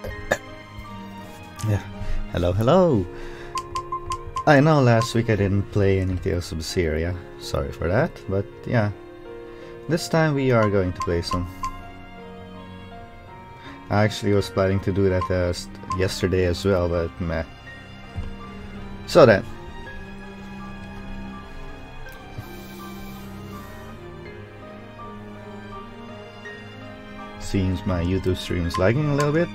Yeah. Hello, hello. I know last week I didn't play any Tales of Syria. Sorry for that, but yeah. This time we are going to play some. I actually was planning to do that yesterday as well, but meh. So then. Seems my YouTube stream is lagging a little bit.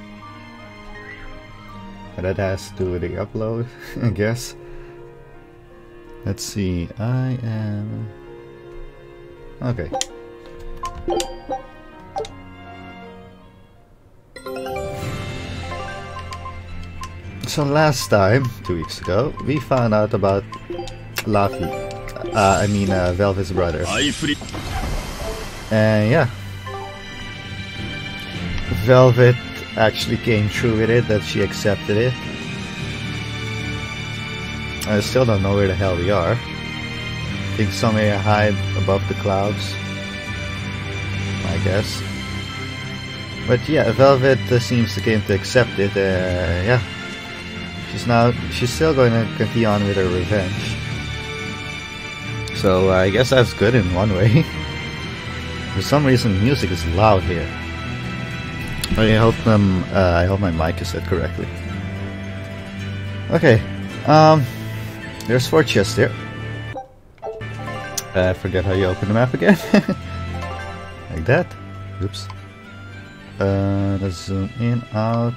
But that has to do with the upload, I guess. Let's see, I am... Okay. So last time, 2 weeks ago, we found out about Laffy. Velvet's brother. And yeah. Velvet actually came through with it, that she accepted it. I still don't know where the hell we are. I think somewhere high above the clouds, I guess. But yeah, Velvet seems to came to accept it. Yeah, she's still going to continue on with her revenge. So I guess that's good in one way. For some reason, music is loud here. I hope my mic is set correctly. Okay, there's 4 chests there. I forget how you open the map again. Like that. Oops. Let's zoom in, out.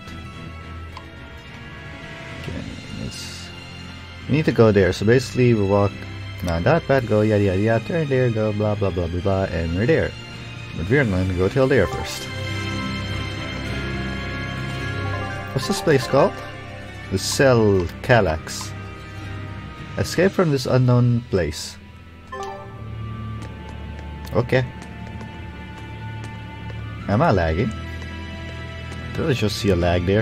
Okay, we need to go there. So basically, we walk down that path, go yada yada yada, turn there, go blah blah blah blah blah, and we're there. But we're going to go till there first. What's this place called? The Cell Calax. Escape from this unknown place. Okay. Am I lagging? Did I just see a lag there?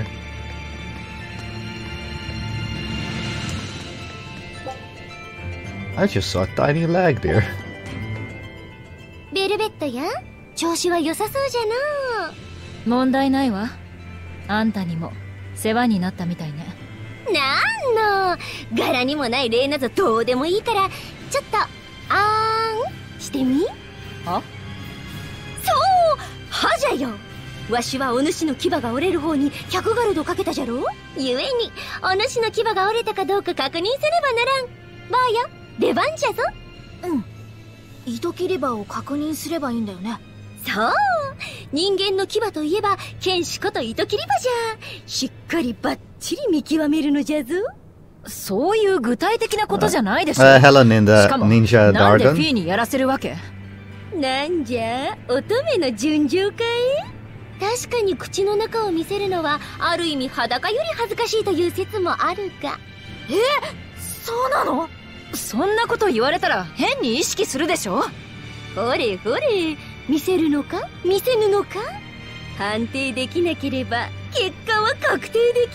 I just saw a tiny lag there. Velvet や、調子は良さそうじゃな。 問題ないわ。あんたにも世話になったみたいね。 なんの柄にもない礼なぞどうでもいいからちょっとあーんしてみ。 は？ そう歯じゃよ。わしはお主の牙が折れる方に100ガルドかけたじゃろ。ゆえにお主の牙が折れたかどうか確認せねばならん。ばあや出番じゃぞ。 うん、糸切り刃を確認すればいいんだよね。 そう、人間の牙といえば剣士こと糸切り刃じゃ。しっかりバッチリ見極めるのじゃぞ。 そういう具体的なことじゃないでしょ。 Hello Ninja しかも Ninja なんで Dargon フィーにやらせるわけ？ なんじゃ乙女の純情かい。確かに口の中を見せるのはある意味裸より恥ずかしいという説もあるが。 そうなの？そんなこと言われたら変に意識するでしょ。 ほれほれ、見せるのか見せぬのか判定できなければ結果は確定できぬ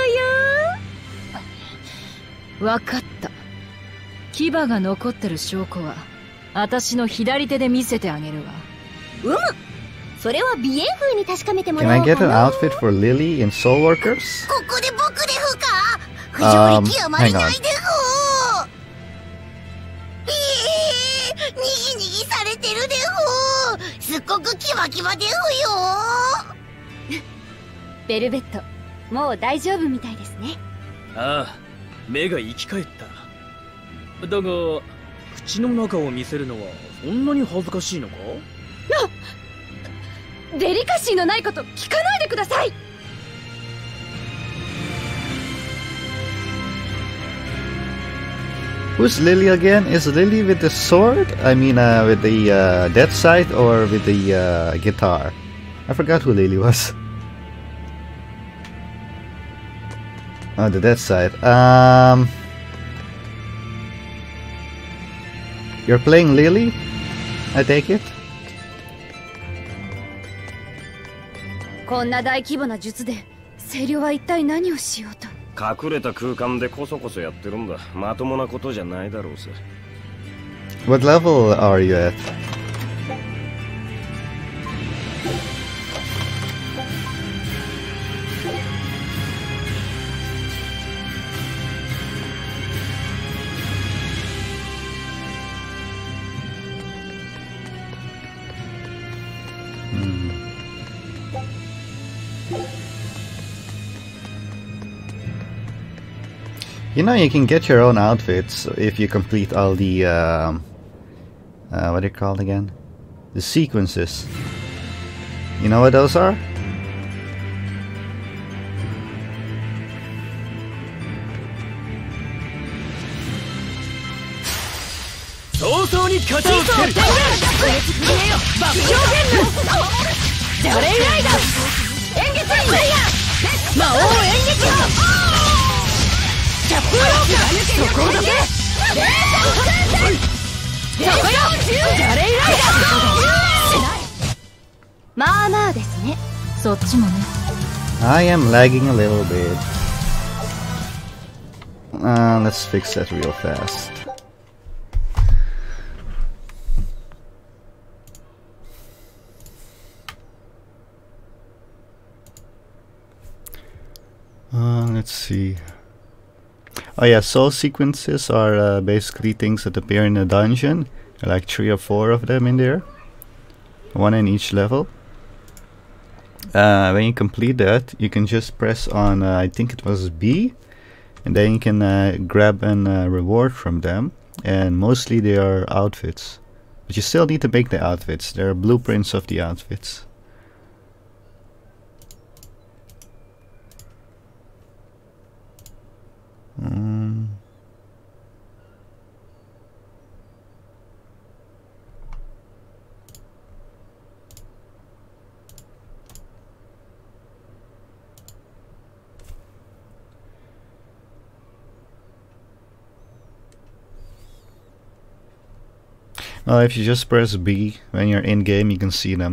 ぞよ。 わかった。牙が残ってる証拠は私の左手で見せてあげるわ。 それは鼻炎風に確かめても Can ら I おう get か an な。 outfit for Lily in Soul Workers? ここで僕でふか不条理極まりないでふにぎにぎされてるでふすっごくキワキワでふよベルベット、もう大丈夫みたいですね。 ああ、目が生き返った。だが口の中を見せるのはそんなに恥ずかしいのか？ デリカシーのないこと聞かないでください。 Who's Lily again? Is Lily with the sword? With the death scythe or with the guitar? I forgot who Lily was. Oh, the death scythe. You're playing Lily? I take it? こんな大規模な術で清涼は一体何をしようと。 隠れた空間でこそこそやってるんだ。まともなことじゃないだろうさ。 What level are you at? You know, you can get your own outfits if you complete all the, what are they called again? The sequences. You know what those are? I am lagging a little bit. Let's fix that real fast. Let's see. Oh yeah, soul sequences are basically things that appear in a dungeon. There are like 3 or 4 of them in there. 1 in each level. When you complete that, you can just press on, I think it was B, and then you can grab a reward from them. And mostly they are outfits. But you still need to make the outfits. There are blueprints of the outfits. Well, if you just press B when you're in game, you can see them.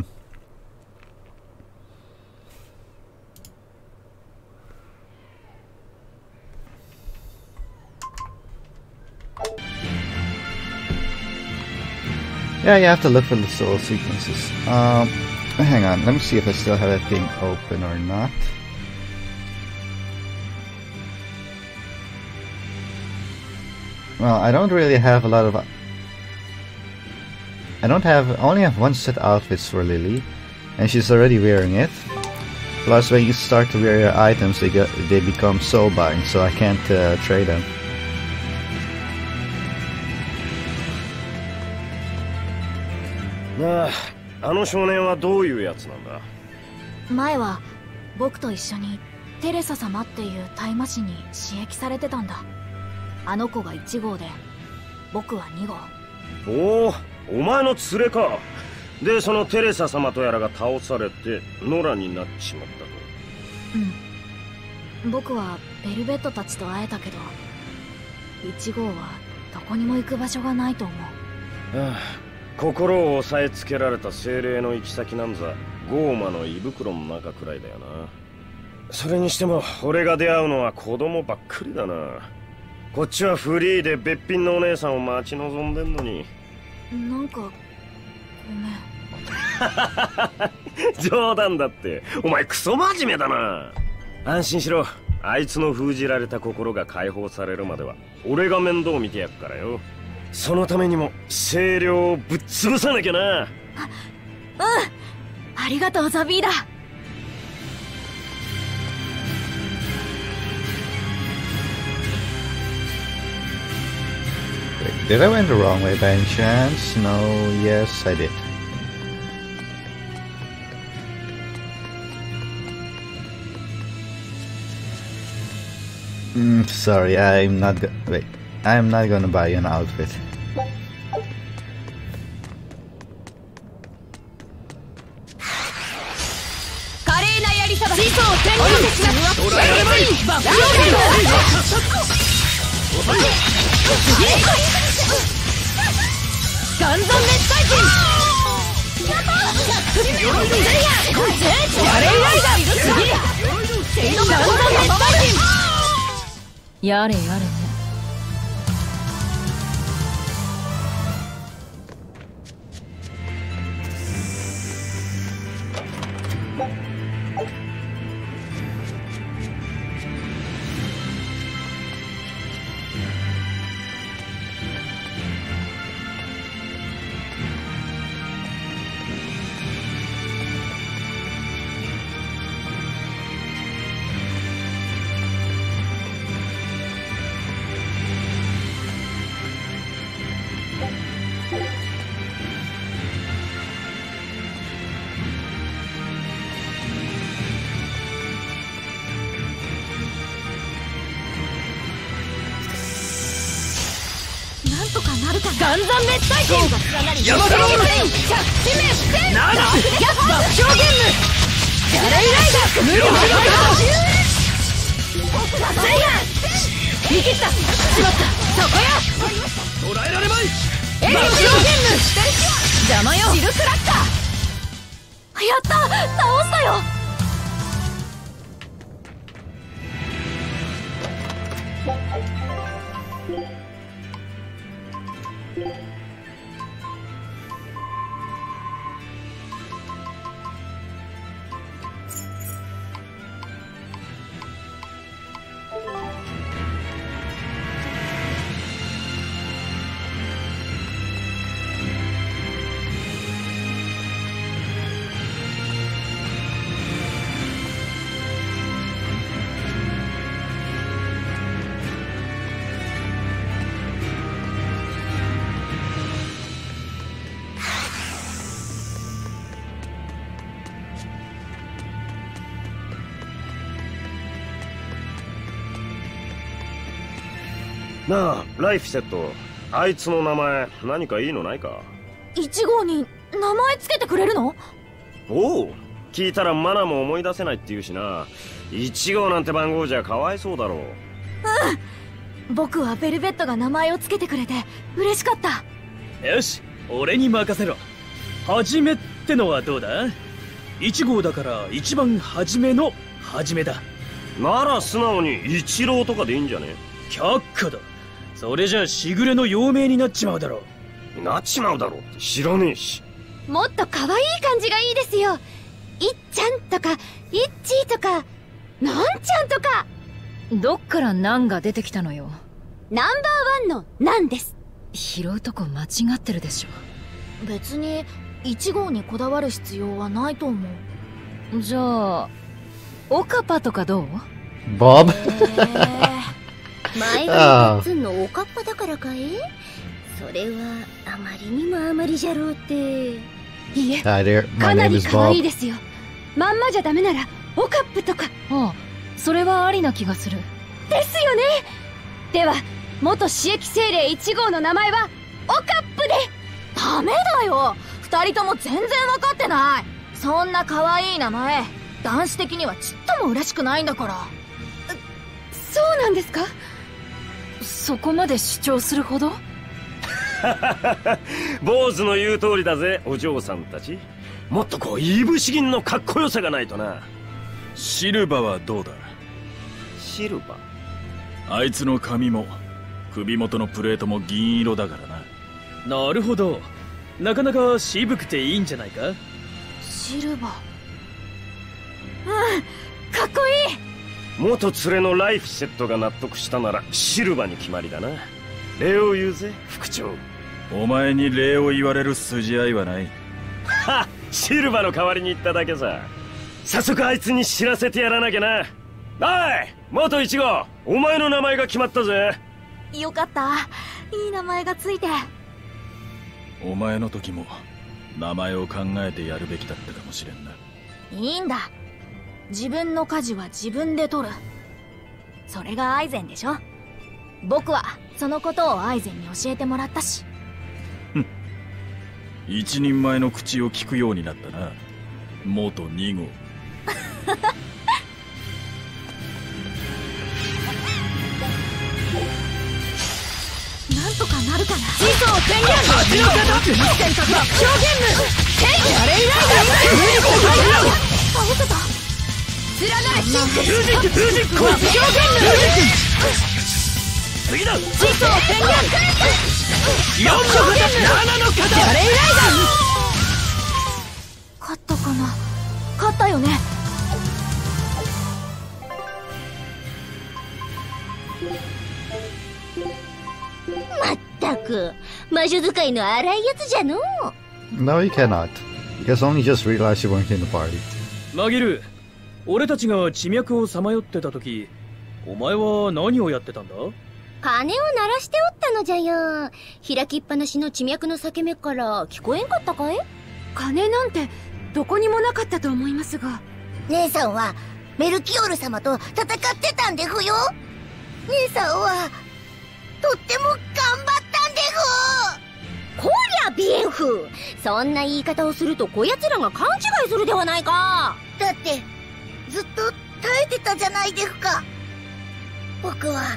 Yeah, you have to look for the soul sequences. Hang on, let me see if I still have that thing open or not. Well, I don't really have a lot of... I only have 1 set of outfits for Lily, and she's already wearing it. Plus, when you start to wear your items, they become soulbind, so I can't trade them. Ah, あの少年はどういうやつなんだ？ 前は僕と一緒にテレサ様っていう大魔師に刺激されてたんだ。あの子が1号で、僕は2号。おお、 お前の連れか。で、そのテレサ様とやらが倒されて野良になっちまったと。 うん。僕はベルベットたちと会えたけど、1号はどこにも行く場所がないと思う。 はあ、心を押さえつけられた精霊の行き先なんざゴーマの胃袋の中くらいだよな。それにしても俺が出会うのは子供ばっかりだな。こっちはフリーでべっぴんのお姉さんを待ち望んでんのに。 なんかごめん。冗談だって。お前クソ真面目だな。安心しろ。あいつの封じられた心が解放されるまでは俺が面倒見てやっからよ。そのためにも精霊をぶっ潰さなきゃな。 ありがとうザビーダ。 Did I went the wrong way by any chance? No, yes, I did. Sorry, I'm not gonna buy you an outfit. やれやれね。 ガンザン滅体剣山田ロール着地滅戦ダークデス爆笑ゲームジャレイライダー無料のセイヤ見切ったしまったそこや捕らえられまいエリオゲーム邪魔よシルクラッカーやった倒したよなあ、ライフセット、あいつの名前何かいいのないか。 1号に名前つけてくれるの？ おお、聞いたらマナも思い出せないって言うしな。1号なんて番号じゃかわいそうだろう。 僕はベルベットが名前をつけてくれて嬉しかった。 よし、俺に任せろ。はじめってのはどうだ？1号だから一番初めの初めだ。 なら素直に一郎とかでいいんじゃね？ 却下だ。それじゃしぐれの幼名になっちまうだろう。なっちまうだろうって知らねえし。 もっと可愛い感じがいいですよ。いっちゃんとかいっちーとかなんちゃんとか。 どっからなんが出てきたのよ。 ナンバーワンのなんです。 拾うとこ間違ってるでしょ。 別に1号にこだわる必要はないと思う。じゃあオカパとかどう？ ボブ前はツンのおかっぱだからかい？それはあまりにもあまりじゃろうって。いえ、かなり可愛いですよ。まんまじゃダメならオカップとか。 ああ、それはありな気がする。 ですよね。では元刺激精霊1号の名前はオカップで。 ダメだよ、2人とも全然分かってない。そんな可愛い名前男子的にはちっとも嬉しくないんだから。 そうなんですか？ そこまで主張するほど？ 坊主の言う通りだぜ、お嬢さんたち。もっとこういぶし銀のかっこよさがないとな。 シルバはどうだ？ シルバ？ あいつの髪も首元のプレートも銀色だからな。 なるほど、なかなか渋くていいんじゃないか。 シルバー、 かっこいい。 元連れのライフセットが納得したならシルバに決まりだな。礼を言うぜ、副長。 お前に礼を言われる筋合いはない。 はっ、シルバの代わりに言っただけさ。早速あいつに知らせてやらなきゃな。おい、元1号、お前の名前が決まったぜ。 よかった、いい名前がついて。 お前の時も名前を考えてやるべきだったかもしれんな。 いいんだ、自分の舵は自分で取る。それがアイゼンでしょ。僕はそのことをアイゼンに教えてもらったし。 一人前の口を聞くようになったな、元2号。 なんとかなるかな。 地層宣言の形選択は表現無ケイジャレイライダー倒せた。 連なれシンク封じ込め表現無次だ。 地層宣言 4の型7の型ジャレイライダー。 勝ったかな。勝ったよね。 まったく魔女使いの荒いやつじゃのう。 No, you cannot. You guys only just realized you weren't in the party. マギル、俺たちが地脈をさまよってた時、お前は何をやってたんだ？ 鐘を鳴らしておったのじゃよ。開きっぱなしの地脈の裂け目から聞こえんかったかい？鐘なんてどこにもなかったと思いますが。 姉さんはメルキオール様と戦ってたんでふよ。姉さんはとっても頑張ったんでこりゃビエンフ、そんな言い方をするとこやつらが勘違いするではないか。 だってずっと耐えてたじゃないですか。僕は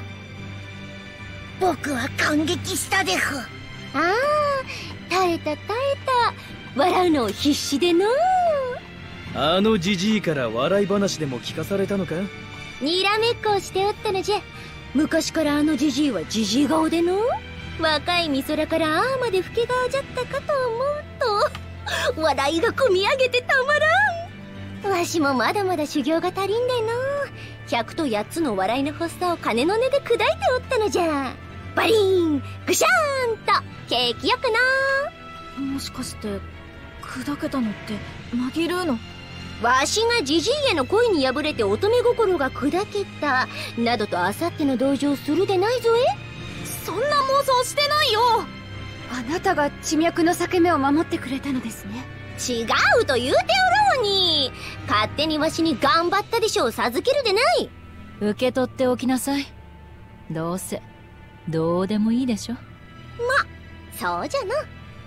感激したです。 ああ、耐えた。笑うのを必死での。 あのジジイから笑い話でも聞かされたのか。 にらめっこをしておったのじゃ。昔からあのジジイはジジイ顔での。若い美空からああまで老け顔じゃったかと思うと笑いがこみ上げてたまらん。わしもまだまだ修行が足りんでの。100と8つの笑いの発作を金の根で砕いておったのじゃ。バリーングシャーンと景気よくな。 もしかして砕けたのってマギルーの？ わしがジジイへの恋に敗れて乙女心が砕けたなどとあさっての同情するでないぞえ。 そんな妄想してないよ。 あなたが地脈の裂け目を守ってくれたのですね。 違うと言うておろうに。勝手にわしに頑張ったでしょう授けるでない。 受け取っておきなさい。どうせどうでもいいでしょ。 そうじゃな。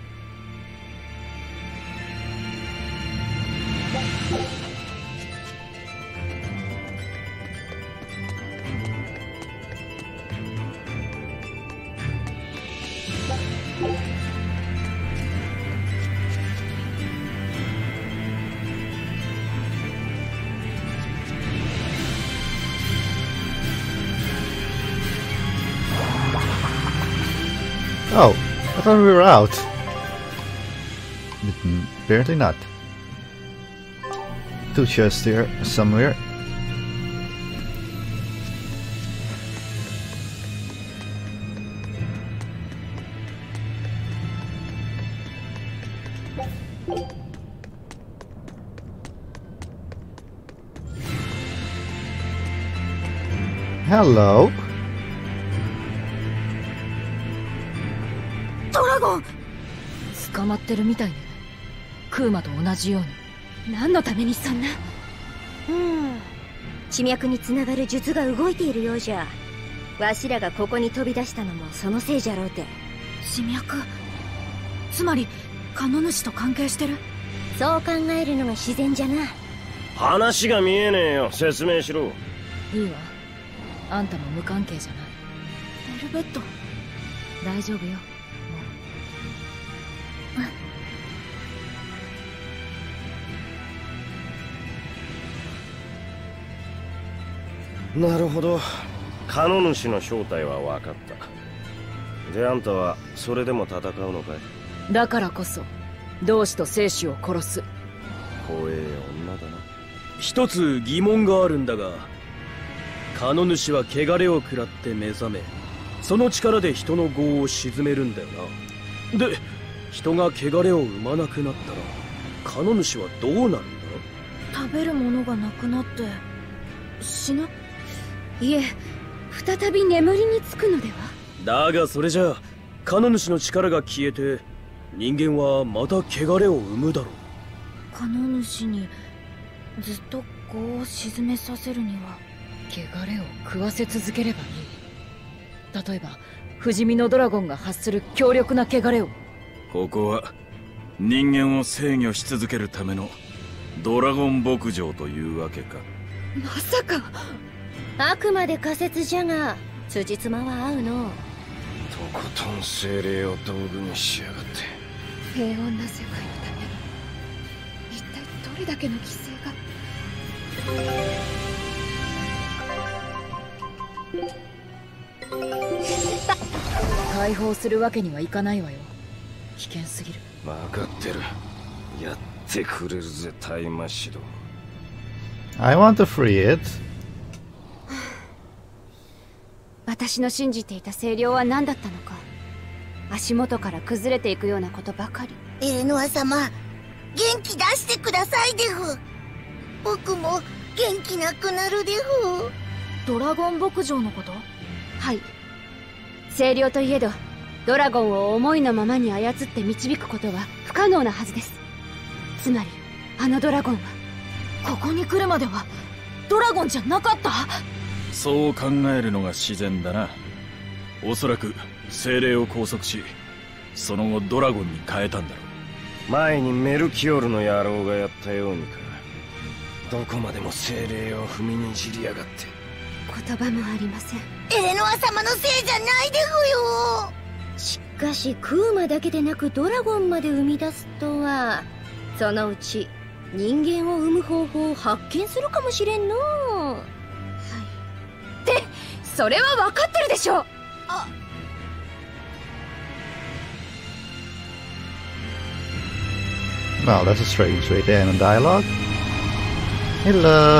Oh, I thought we were out. Apparently not. Two chests here somewhere. Hello. ドラゴン捕まってるみたいね。クーマと同じように。 何のためにそんな。 地脈につながる術が動いているようじゃ。わしらがここに飛び出したのもそのせいじゃろうて。 地脈、つまりカノ主と関係してる？ そう考えるのが自然じゃな。 話が見えねえよ。説明しろ。 いいわ、あんたも無関係じゃない。ベルベット、大丈夫よ。 なるほど。カノ主の正体は分かった。で、あんたはそれでも戦うのかい？ だからこそ同志と生死を殺す。 怖え女だな。 一つ疑問があるんだが、カノ主は汚れを食らって目覚め、その力で人の業を鎮めるんだよな。で、人が汚れを生まなくなったらカノ主はどうなるんだ？ 食べるものがなくなって死ぬ？ いえ、再び眠りにつくのでは？ だがそれじゃあカノ主の力が消えて人間はまた汚れを生むだろう。 カノ主にずっと業を鎮めさせるには汚れを食わせ続ければいい。例えば不死身のドラゴンが発する強力な汚れを。 ここは人間を制御し続けるためのドラゴン牧場というわけか。 まさか。 あくまで仮説じゃが辻褄は合うの。 とことん精霊を道具にしやがって。 平穏な世界のために一体どれだけの犠牲が。 解放するわけにはいかないわよ。危険すぎる。 分かってる。やってくれるぜタイマシド。 I want to free it. 私の信じていた声量は何だったのか。足元から崩れていくようなことばかり。 エレノア様、元気出してくださいでふ。僕も元気なくなるでふ。 ドラゴン牧場のこと？ はい。声量といえどドラゴンを思いのままに操って導くことは不可能なはずです。つまりあのドラゴンはここに来るまではドラゴンじゃなかった？ そう考えるのが自然だな。おそらく精霊を拘束しその後ドラゴンに変えたんだろう。前にメルキオルの野郎がやったようにか。どこまでも精霊を踏みにじりやがって。 言葉もありません。 エレノア様のせいじゃないでふよ。 しかしクウマだけでなくドラゴンまで生み出すとは、そのうち人間を生む方法を発見するかもしれんの。はい。 ってそれは分かってるでしょ。 あ、 Well, that's a strange way to end a dialogue. Hello.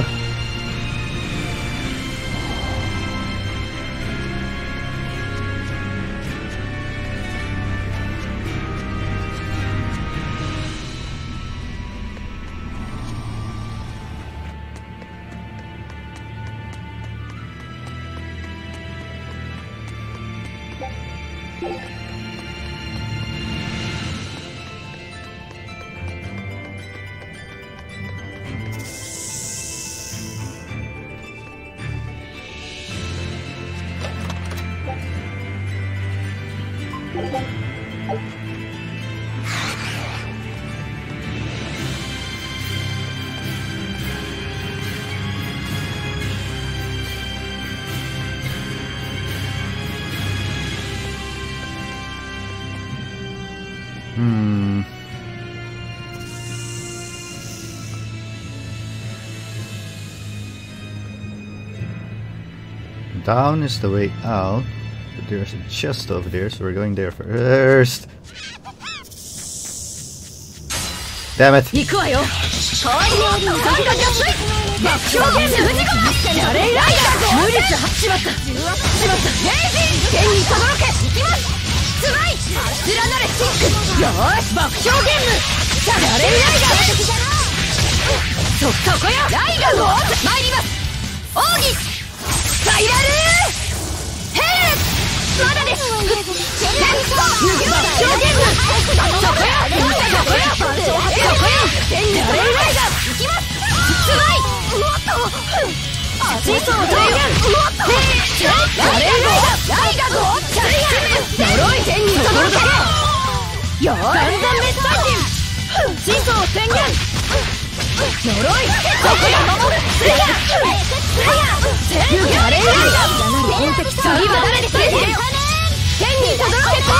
Down is the way out, but there's a chest over there, so we're going there first. Damn it! 行くわよ。代わりに三角水爆表現の富士川やれライダー無率しまったレイジ天にとどろけ行きますつまい連なれシックよーし爆表現無やれライダーそこよライダーを参ります奥義スパイラルヘルまだです爆表現無そこよ天にとどろけ行きますつまいもっとシソを提言ライガゴ呪い天にとどろけよーガンザンメッサージシソを宣言呪いここよ守るスヤやれライガ次は誰です天にとどろけこ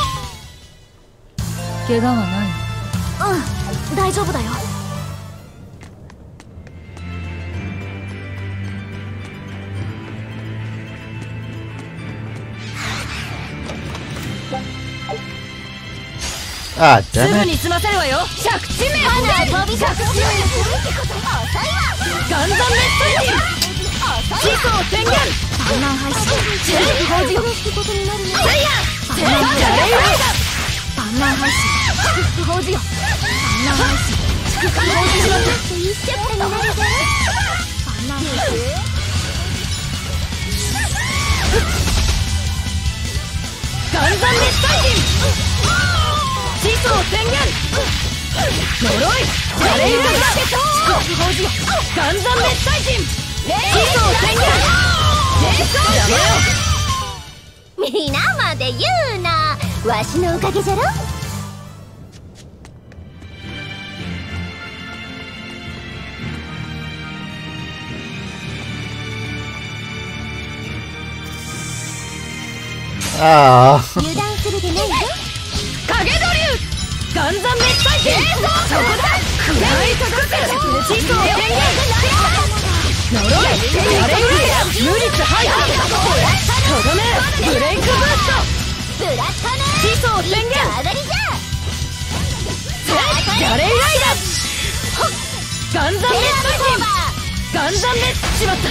う怪我はないうん、大丈夫だよ。 Ah, damn すぐ it. に済ませるわよ着地面ガンザンメッサージシソを宣言反乱廃止チェンジ法事よスイヤー反乱廃止法事よ反乱廃止祝福法事します一緒になるぜ反乱廃止ガンザンメッサージシソを宣言呪いやれライダー祝福法事よガンザンメッサージシソを宣言やめよ皆まで言うなわしのおかげじゃろああ。 油断するでないぞ影ドリューガンザンメッサージそこだ暗いとこからシソを宣言呪いやれライダー無率ハイハとどめブレイクブーストブラッカネシソを宣言上がりじゃやれライダーガンザンメッサージガンザンメッしまった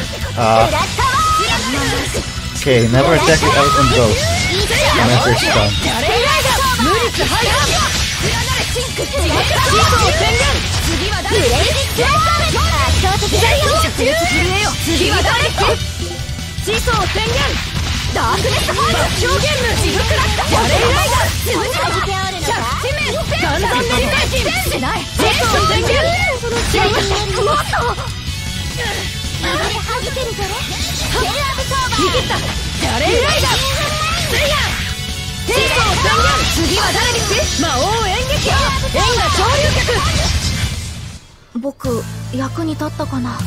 Okay, never attack the elephant ghost. When I first spawn. やれライダー無率ハイハシソを宣言次は誰圧倒的だよ着熱震えよ次は誰シソを宣言ダークネスホール表現無自腹やれライダー着地面ガンザンメッサージしないシソを宣言もっとはじけるぞ逃げたやれライダースイヤー戦争宣言。次は誰です魔王演劇派縁が潮流客。 僕役に立ったかな。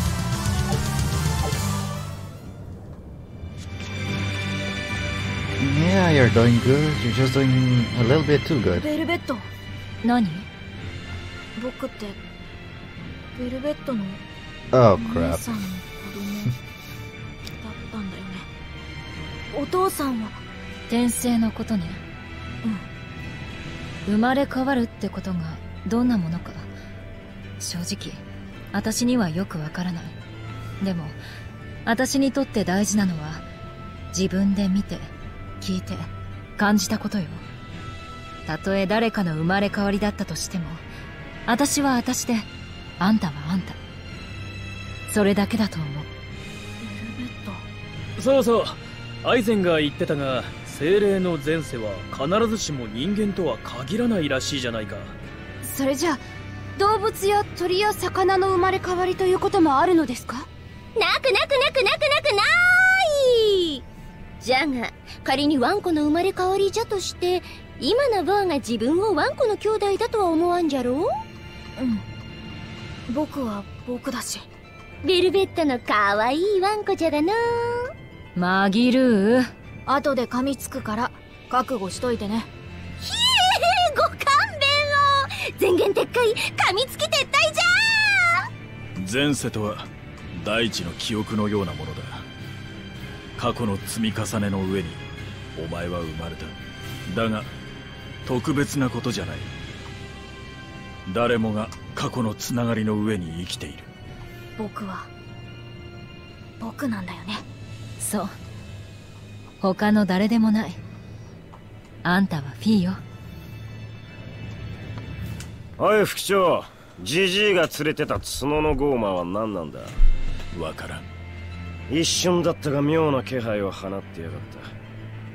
Yeah, you're doing good. You're just doing a little bit too good. ベルベット。 何？ 僕ってベルベットの Oh お姉 crap. さんの子供だったんだよね。お父さんは転生のことね。生まれ変わるってことがどんなものか正直私にはよくわからない。でも私にとって大事なのは自分で見て聞いて感じたことよ。たとえ誰かの生まれ変わりだったとしても私は私であんたはあんた、それだけだと思う。 ベルベット。 そうそう、アイゼンが言ってたが精霊の前世は必ずしも人間とは限らないらしいじゃないか。 それじゃあ動物や鳥や魚の生まれ変わりということもあるのですか？なくなくなくなくなくない。じゃが仮にワンコの生まれ変わりじゃとして今のバーが自分をワンコの兄弟だとは思わんじゃろう。僕は僕だし。ベルベットのかわいいワンコじゃがな。 マギルー、 後で噛みつくから覚悟しといてね。ひえ、ご勘弁を。前言撤回、噛みつき撤退じゃ前世とは大地の記憶のようなものだ。過去の積み重ねの上にお前は生まれた。だが特別なことじゃない。誰もが過去のつながりの上に生きている。 僕は僕なんだよね。 そう、他の誰でもない。あんたはフィーよ。 おい副長、ジジイが連れてた角のゴーマは何なんだ？ わからん。 一瞬だったが妙な気配を放ってやがった。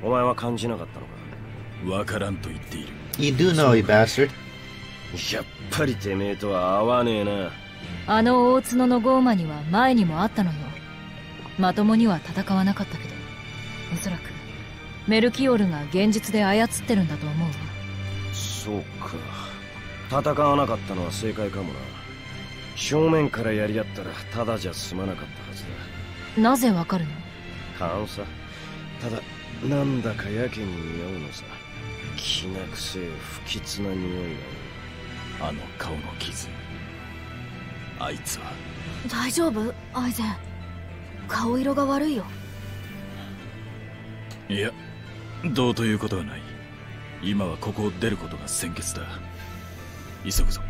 お前は感じなかったのか？ わからんと言っている。 You do know, you bastard. やっぱりてめえとは合わねえな。 あの大角のゴーマには前にもあったのよ。まともには戦わなかったけど、おそらくメルキオルが現実で操ってるんだと思うわ。 そうか、戦わなかったのは正解かもな。正面からやり合ったらただじゃ済まなかったはずだ。 なぜわかるの？ 勘さ。ただなんだかやけに匂うのさ。きな臭え不吉な匂いが。 あの顔の傷、あいつは。 大丈夫アイゼン？顔色が悪いよ。 いや、どうということはない。今はここを出ることが先決だ。急ぐぞ。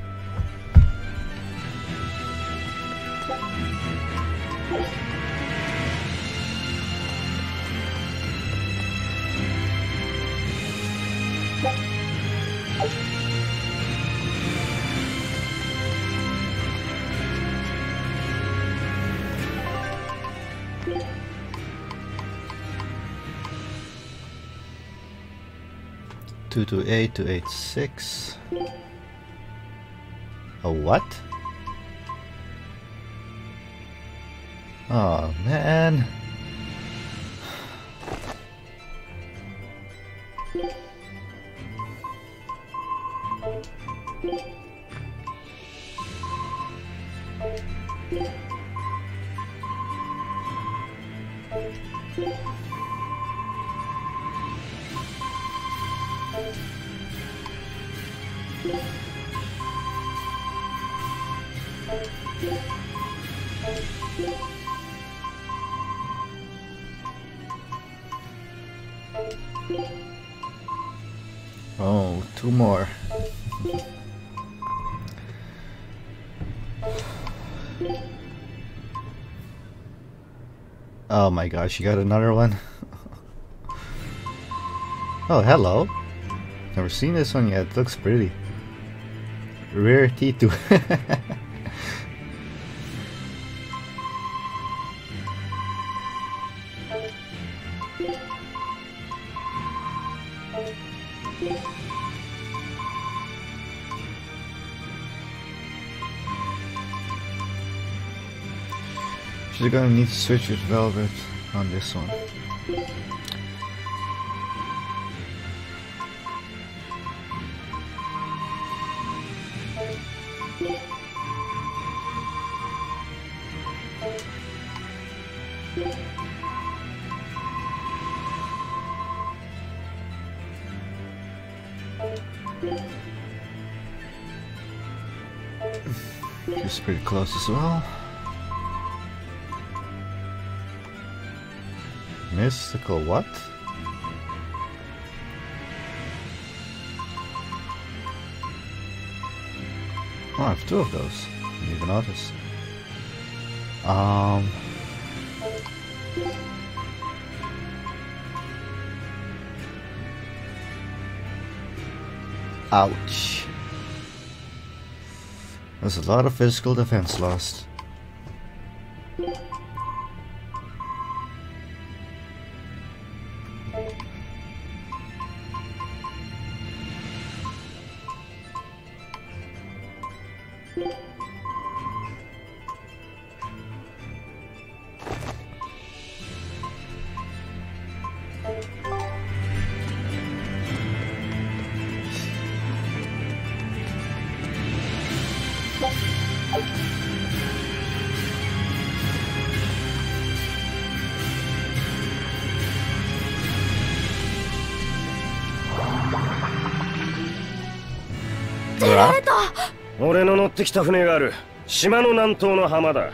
228 286. A what? Oh man. Oh, two more. Oh my gosh, you got another one? Oh, hello. Never seen this one yet. It looks pretty. Rare T2. She's gonna need to switch with Velvet on this one. She's pretty close as well. Mystical what? Oh, I have two of those. I didn't even notice. Ouch. There's a lot of physical defense lost. 俺の乗ってきた船がある島の南東の浜だ。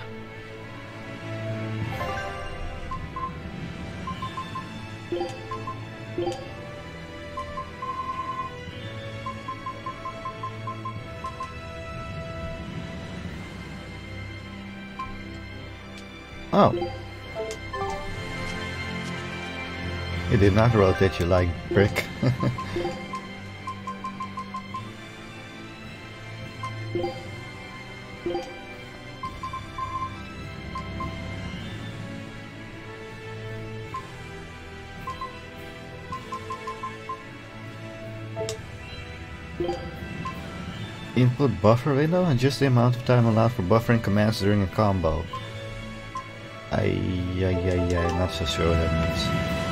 Oh. It did not rotate you like brick. Input buffer window and just the amount of time allowed for buffering commands during a combo. Not so sure what that means.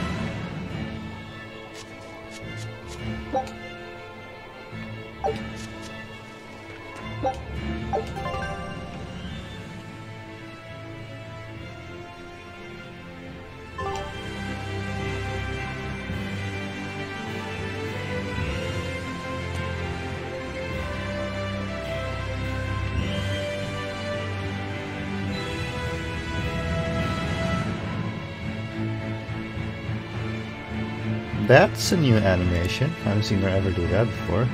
That's a new animation. I haven't seen her ever do that before.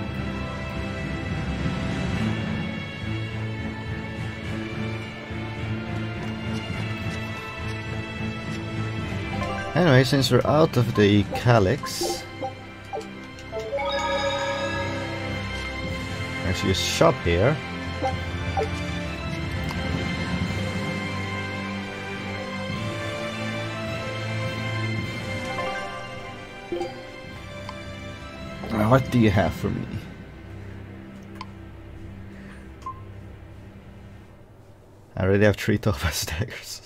Anyway, since we're out of the calyx, actually a shop here. What do you have for me? I already have 3 topaz daggers.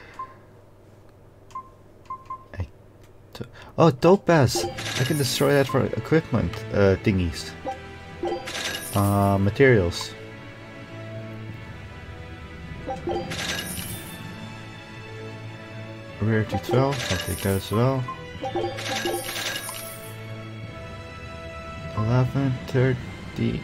Oh, topaz! I can destroy that for equipment thingies. Materials. Rarity 12, I'll take that as well. 11, 30.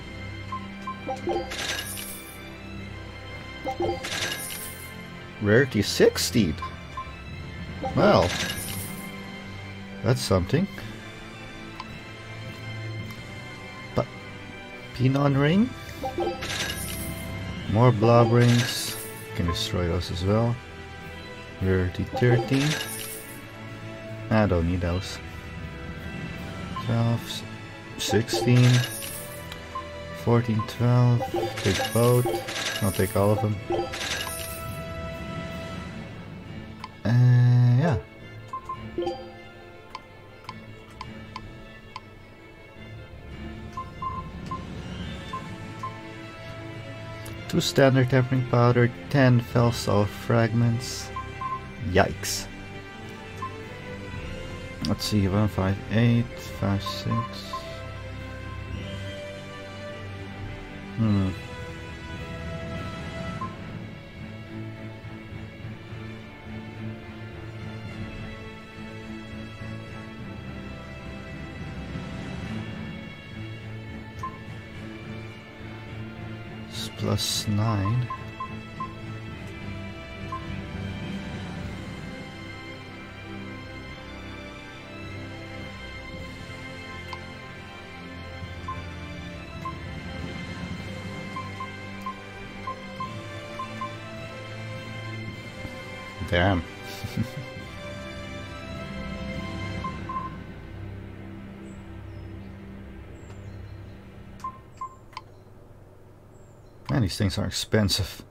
Rarity 16. Well, that's something. But Pinon ring. More blob rings. Can destroy those as well. Rarity 13. I don't need those. 12. 16, 14, 12, take both, I'll take all of them. Yeah. Two standard tempering powder, 10 Felsol fragments. Yikes. Let's see, 1, 5, 8, 5, 6. +9. Damn. Man, these things are expensive.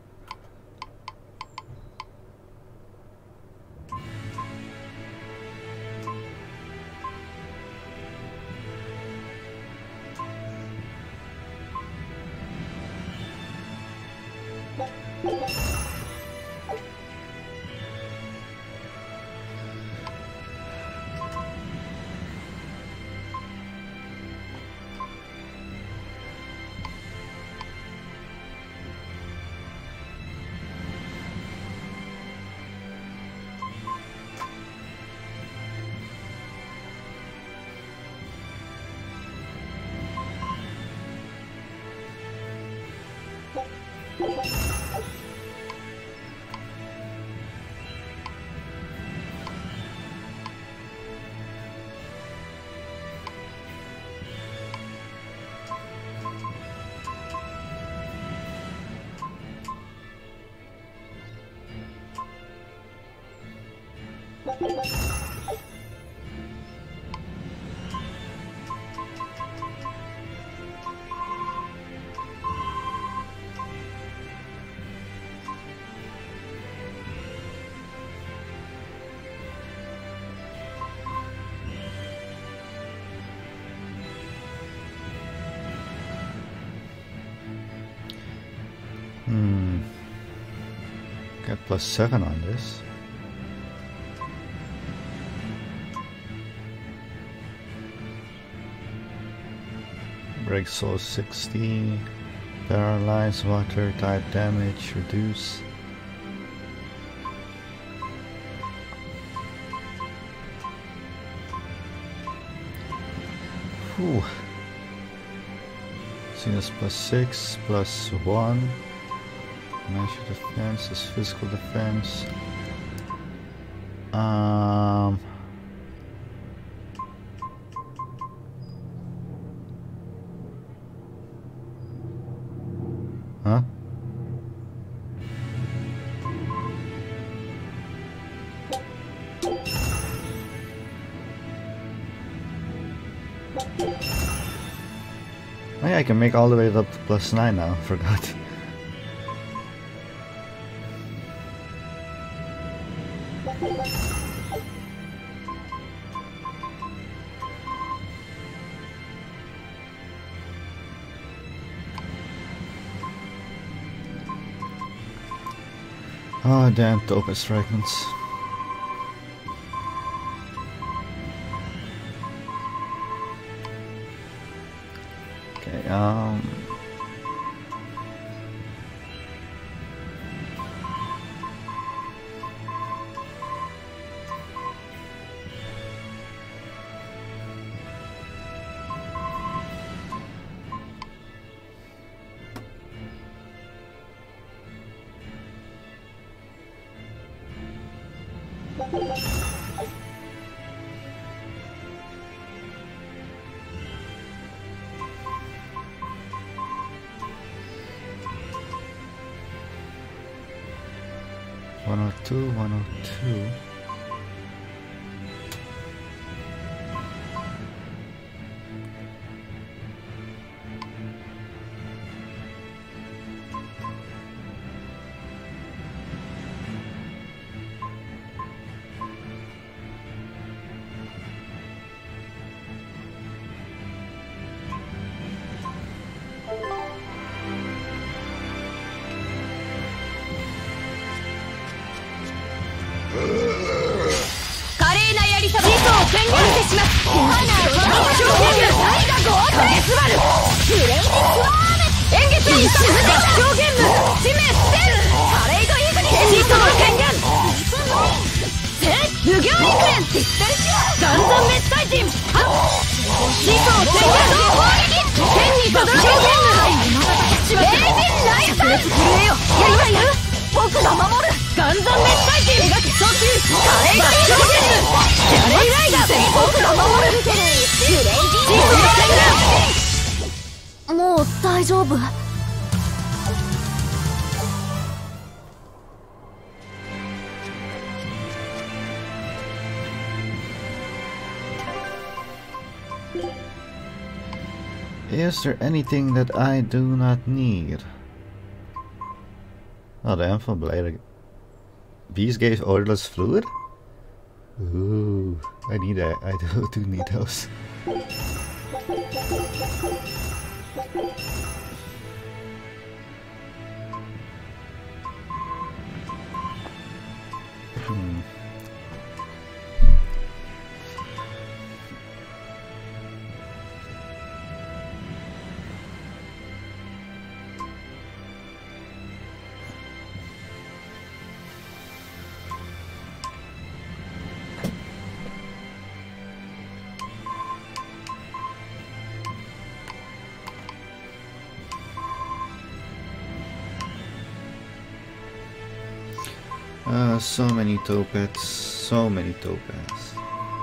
Got +7 on this. Break soul 60. Paralyze, water type damage, reduce. Whew. Sinus +6, +1. Magic defense is physical defense. Huh? Oh yeah, I can make all the way up to +9 now. Forgot. Oh damn, Topaz fragments. Okay, $102, $102. Light えよ。やります。僕が守る。ガンザン滅体剣。描き早急。カレーが超ゲーム。ギャレイライダー。僕が守る。グレイジー。もう大丈夫。 Is there anything that I do not need? Oh, the Amphiblade. Beast gave odorless fluid? Ooh, I need that. I do need those. So many topaz, so many topaz.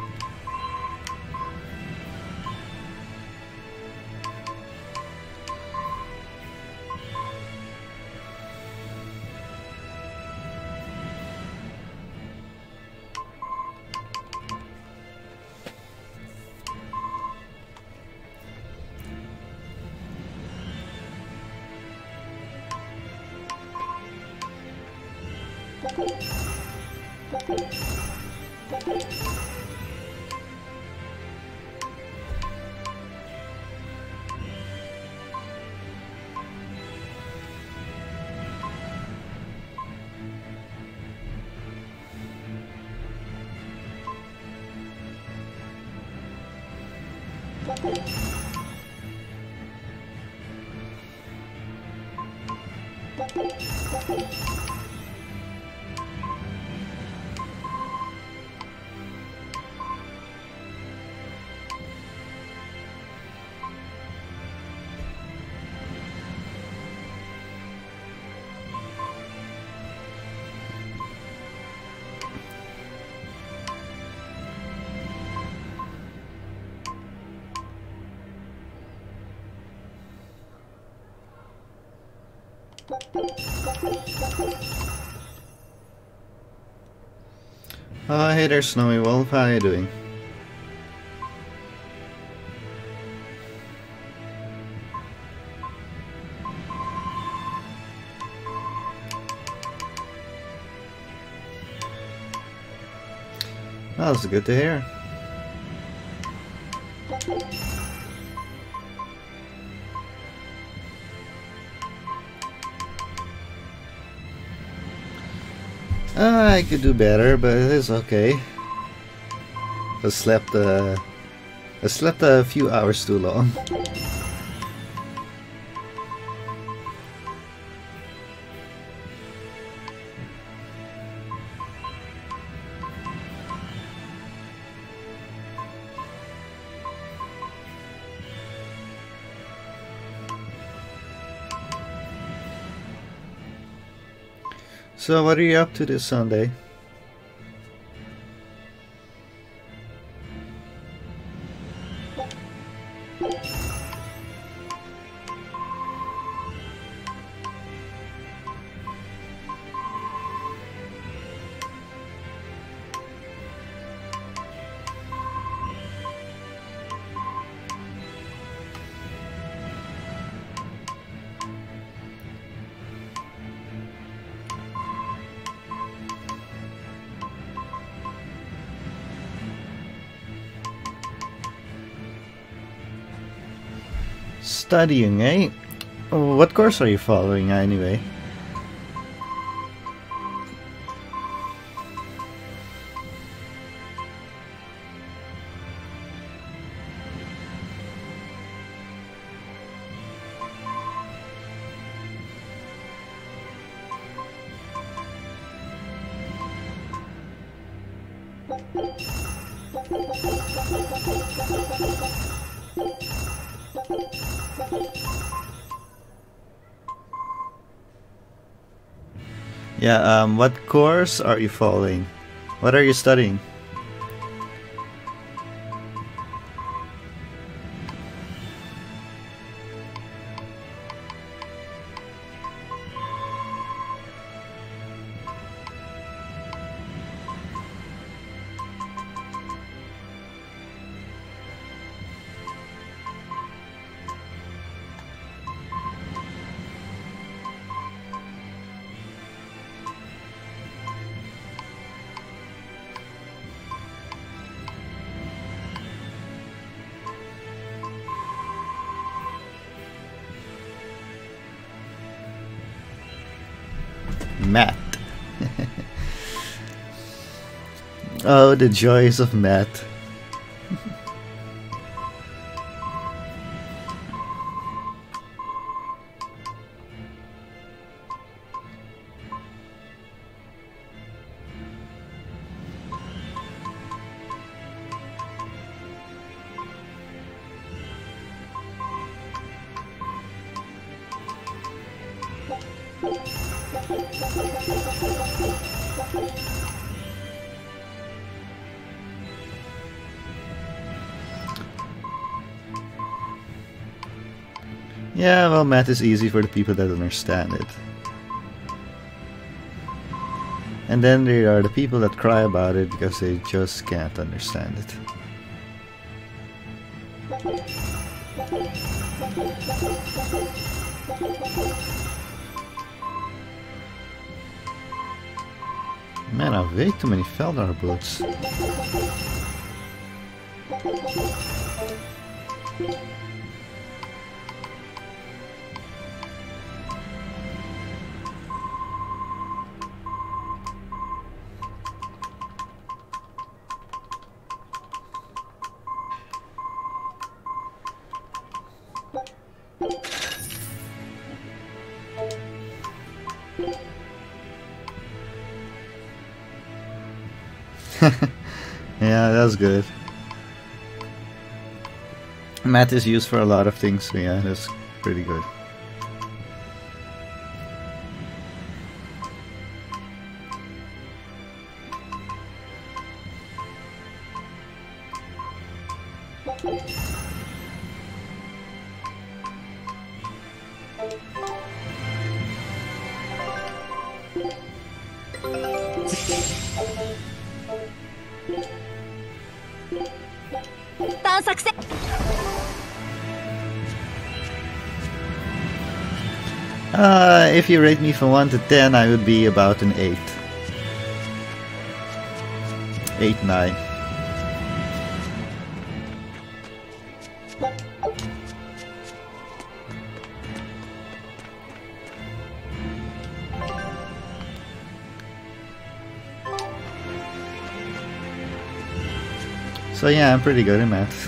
Oh, hey there, Snowy Wolf. How are you doing? Oh, that's good to hear. I could do better, but it's okay. I slept a few hours too long. So what are you up to this Sunday? Studying, eh? Oh, what course are you following anyway? Yeah, what course are you following? What are you studying? Math. Oh, the joys of math. Yeah, well, math is easy for the people that understand it. And then there are the people that cry about it because they just can't understand it. Man, I have way too many Feldar books. Yeah, that's good. Math is used for a lot of things, so yeah, that's pretty good. If you rate me from 1 to 10, I would be about an 8. 8, 9. So yeah, I'm pretty good in math.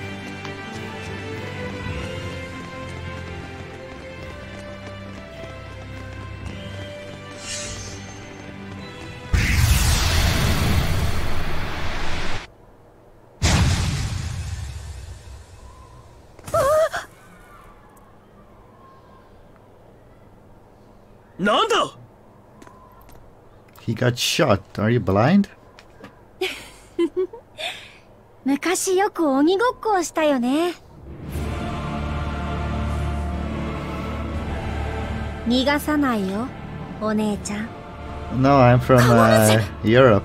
He got shot. Are you blind? 昔よく鬼ごっこをしたよね。逃がさないよ、お姉ちゃん。 No, I'm from Europe.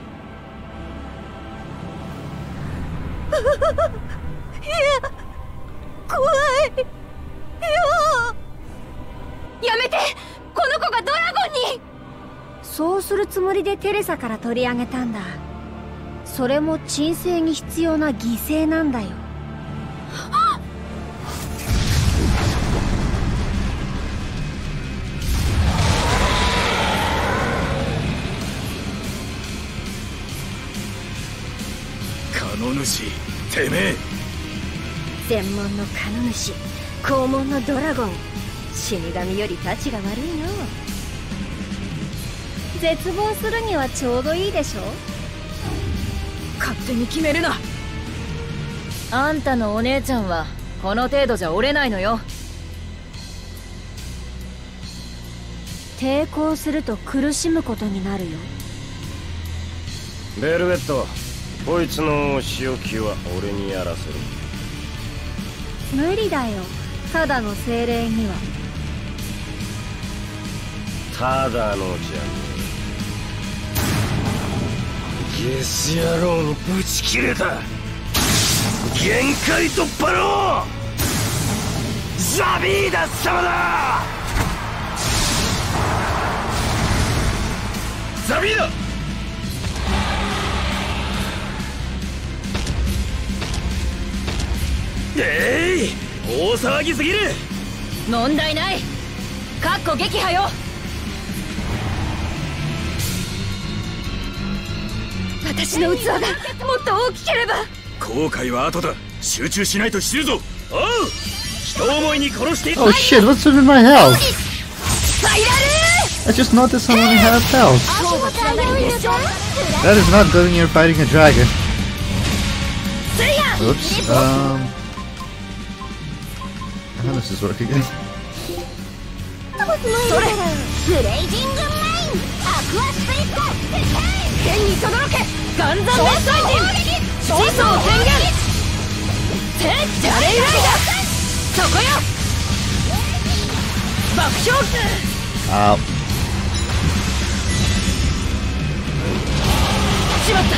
怖いよ。やめて、この子がドラゴンに。そうするつもりでテレサから取り上げたんだ。それも鎮静に必要な犠牲なんだよ。 カノ主、てめえ。 専門のカノ主、肛門のドラゴン、死神よりタチが悪いの。絶望するにはちょうどいいでしょ。 勝手に決めるな。あんたのお姉ちゃんはこの程度じゃ折れないのよ。 抵抗すると苦しむことになるよ。 ベルベット、こいつの仕置きは俺にやらせる。 無理だよ、ただの精霊には。 ただのじゃねえ。ゲス野郎にぶち切れた。限界突破のザビーダ様だ。ザビーダ。大騒ぎすぎる。 問題ない。かっこ撃破よ。 私の器がもっと大きければ。 後悔は後だ。集中しないと死ぬぞ。 おう、人思いに殺していく。 Oh shit, what's in my health? I just noticed I only have health. That is not good when you're fighting a dragon. Oops, how does this work again? それブレイジングメインアクアスプリット天に轟けガンザンメッサイジン始祖を宣言ジャレイライダそこよ爆笑 Ow. しまった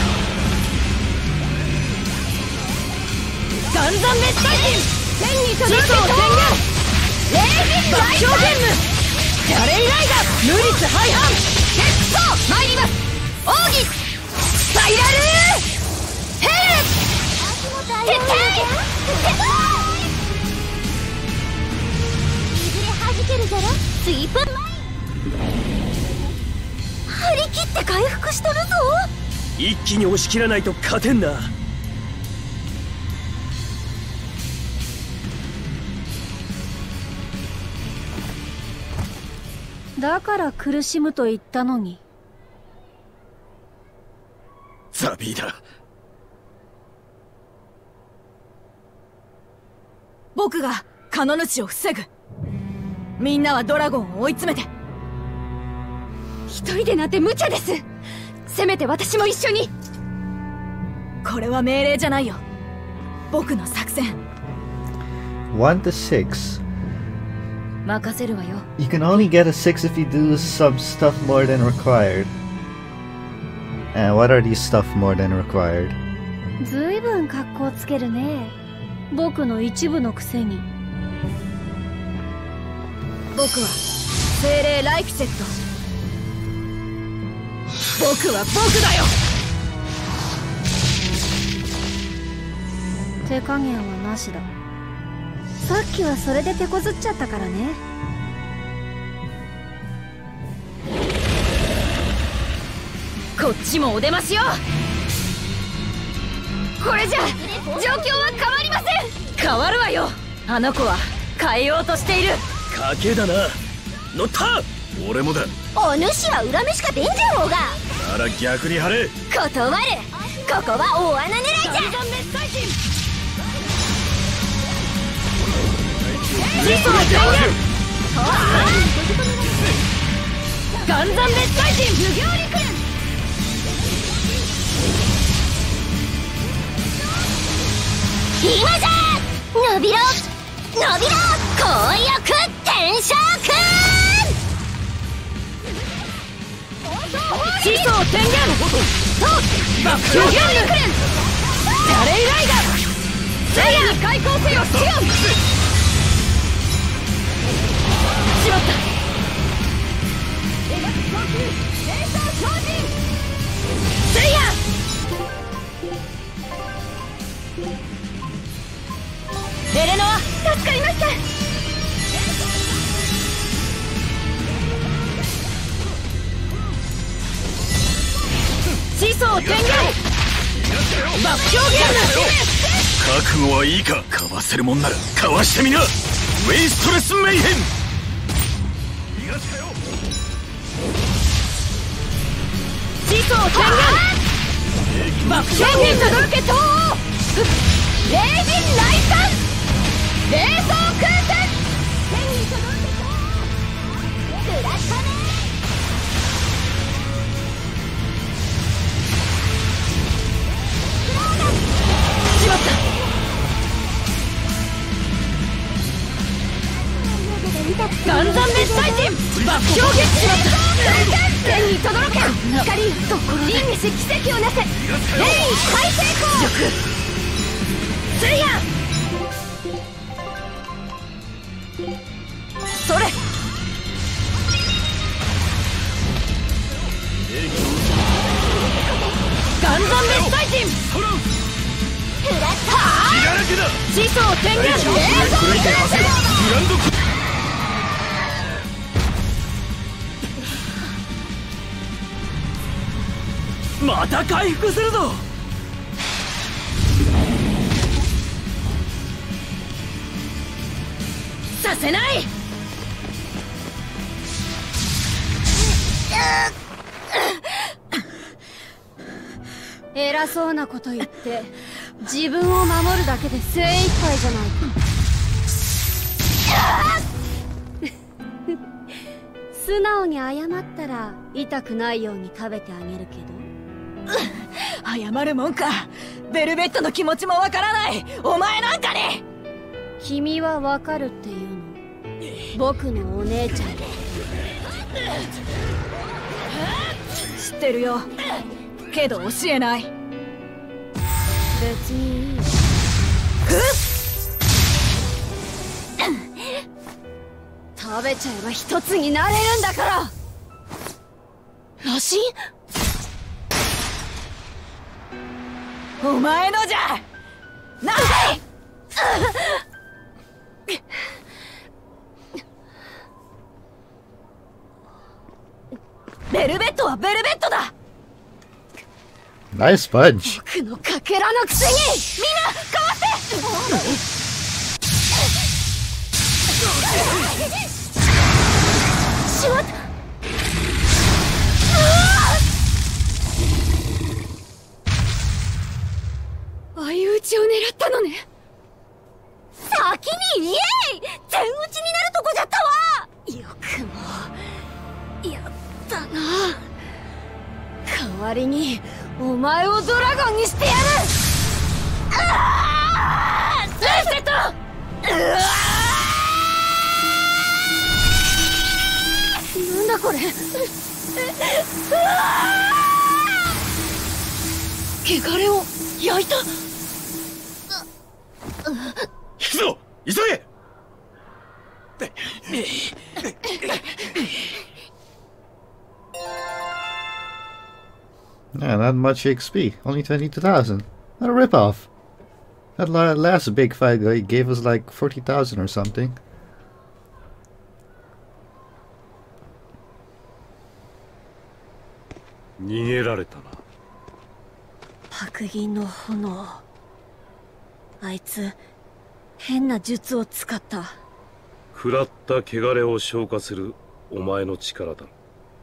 ガンザンメッサイジン天に轟け始祖を宣言爆笑ゲームジャレイライダ無率廃反ゲッソ参ります奥義スパイラルヘル絶対いずれ弾けるじゃろスイープマイ張り切って回復しとるぞ。 一気に押し切らないと勝てんな。 だから苦しむと言ったのに。 ザビーだ。 僕がカノ主を防ぐ。みんなはドラゴンを追い詰めて。 一人でなんて無茶です。せめて私も一緒に。 これは命令じゃないよ。僕の作戦。 1 to 6. 任せるわよ。 You can only get a 6 if you do some stuff more than required. And what are these stuff more than required? ずいぶん格好つけるね。僕の一部のくせに。 僕は精霊ライフセット。僕は僕だよ。 手加減はなしだ。さっきはそれで手こずっちゃったからね。 こっちもお出ましよ。これじゃ状況は変わりません。変わるわよ。あの子は変えようとしている。 賭けだな。乗った。 俺もだ。 お主は恨めしか出んじゃろうが。 なら逆に張れ。 断る。ここは大穴狙いじゃ。 始祖を宣言ガンザンメッサイジン無行陸今じゃ伸びろ伸びろ紅翼天昇君始祖を宣言と爆笑ゲームジャレイライダ聖夜に開口せよシオンしまった聖夜エレノア助かりました。始祖を宣言爆笑ゲーム覚悟はいいか。かわせるもんならかわしてみな。ウェイストレスメイヘン。 始祖を宣言爆笑ゲーム届け東欧霊人来産冷蔵空間天に届け東欧クラッカメしまった。天に轟け。光よ輪廻し奇跡をなせ。レイ大成功。水やそれ。ガンザンメスタイティン。フラッター地層天元冷蔵クラッシュ。また回復するぞ。 させない。偉そうなこと言って自分を守るだけで精一杯じゃないか。素直に謝ったら痛くないように食べてあげるけど。 謝るもんか。ベルベットの気持ちもわからないお前なんかに。 君はわかるっていうの。僕のお姉ちゃん。 知ってるよけど教えない。 別にいい。食べちゃえば一つになれるんだから。 らしい。お前のじゃなんだい。ベルベットはベルベットだ。 Nice fudge. 僕のかけらのくせにみんなかわってしまった。相打ちを狙ったのね。先に言えい。全打ちになるとこじゃったわ。よくもやったな。代わりにお前をドラゴンにしてやる。レイセット。なんだこれ。汚れを焼いた。 引くぞ急げ。 Yeah, not much XP. Only 22,000. What a ripoff. That last big fight guy gave us like 40,000 or something. 逃げられたな。 白銀の炎。あいつ変な術を使った。 食らった汚れを消化するお前の力だ。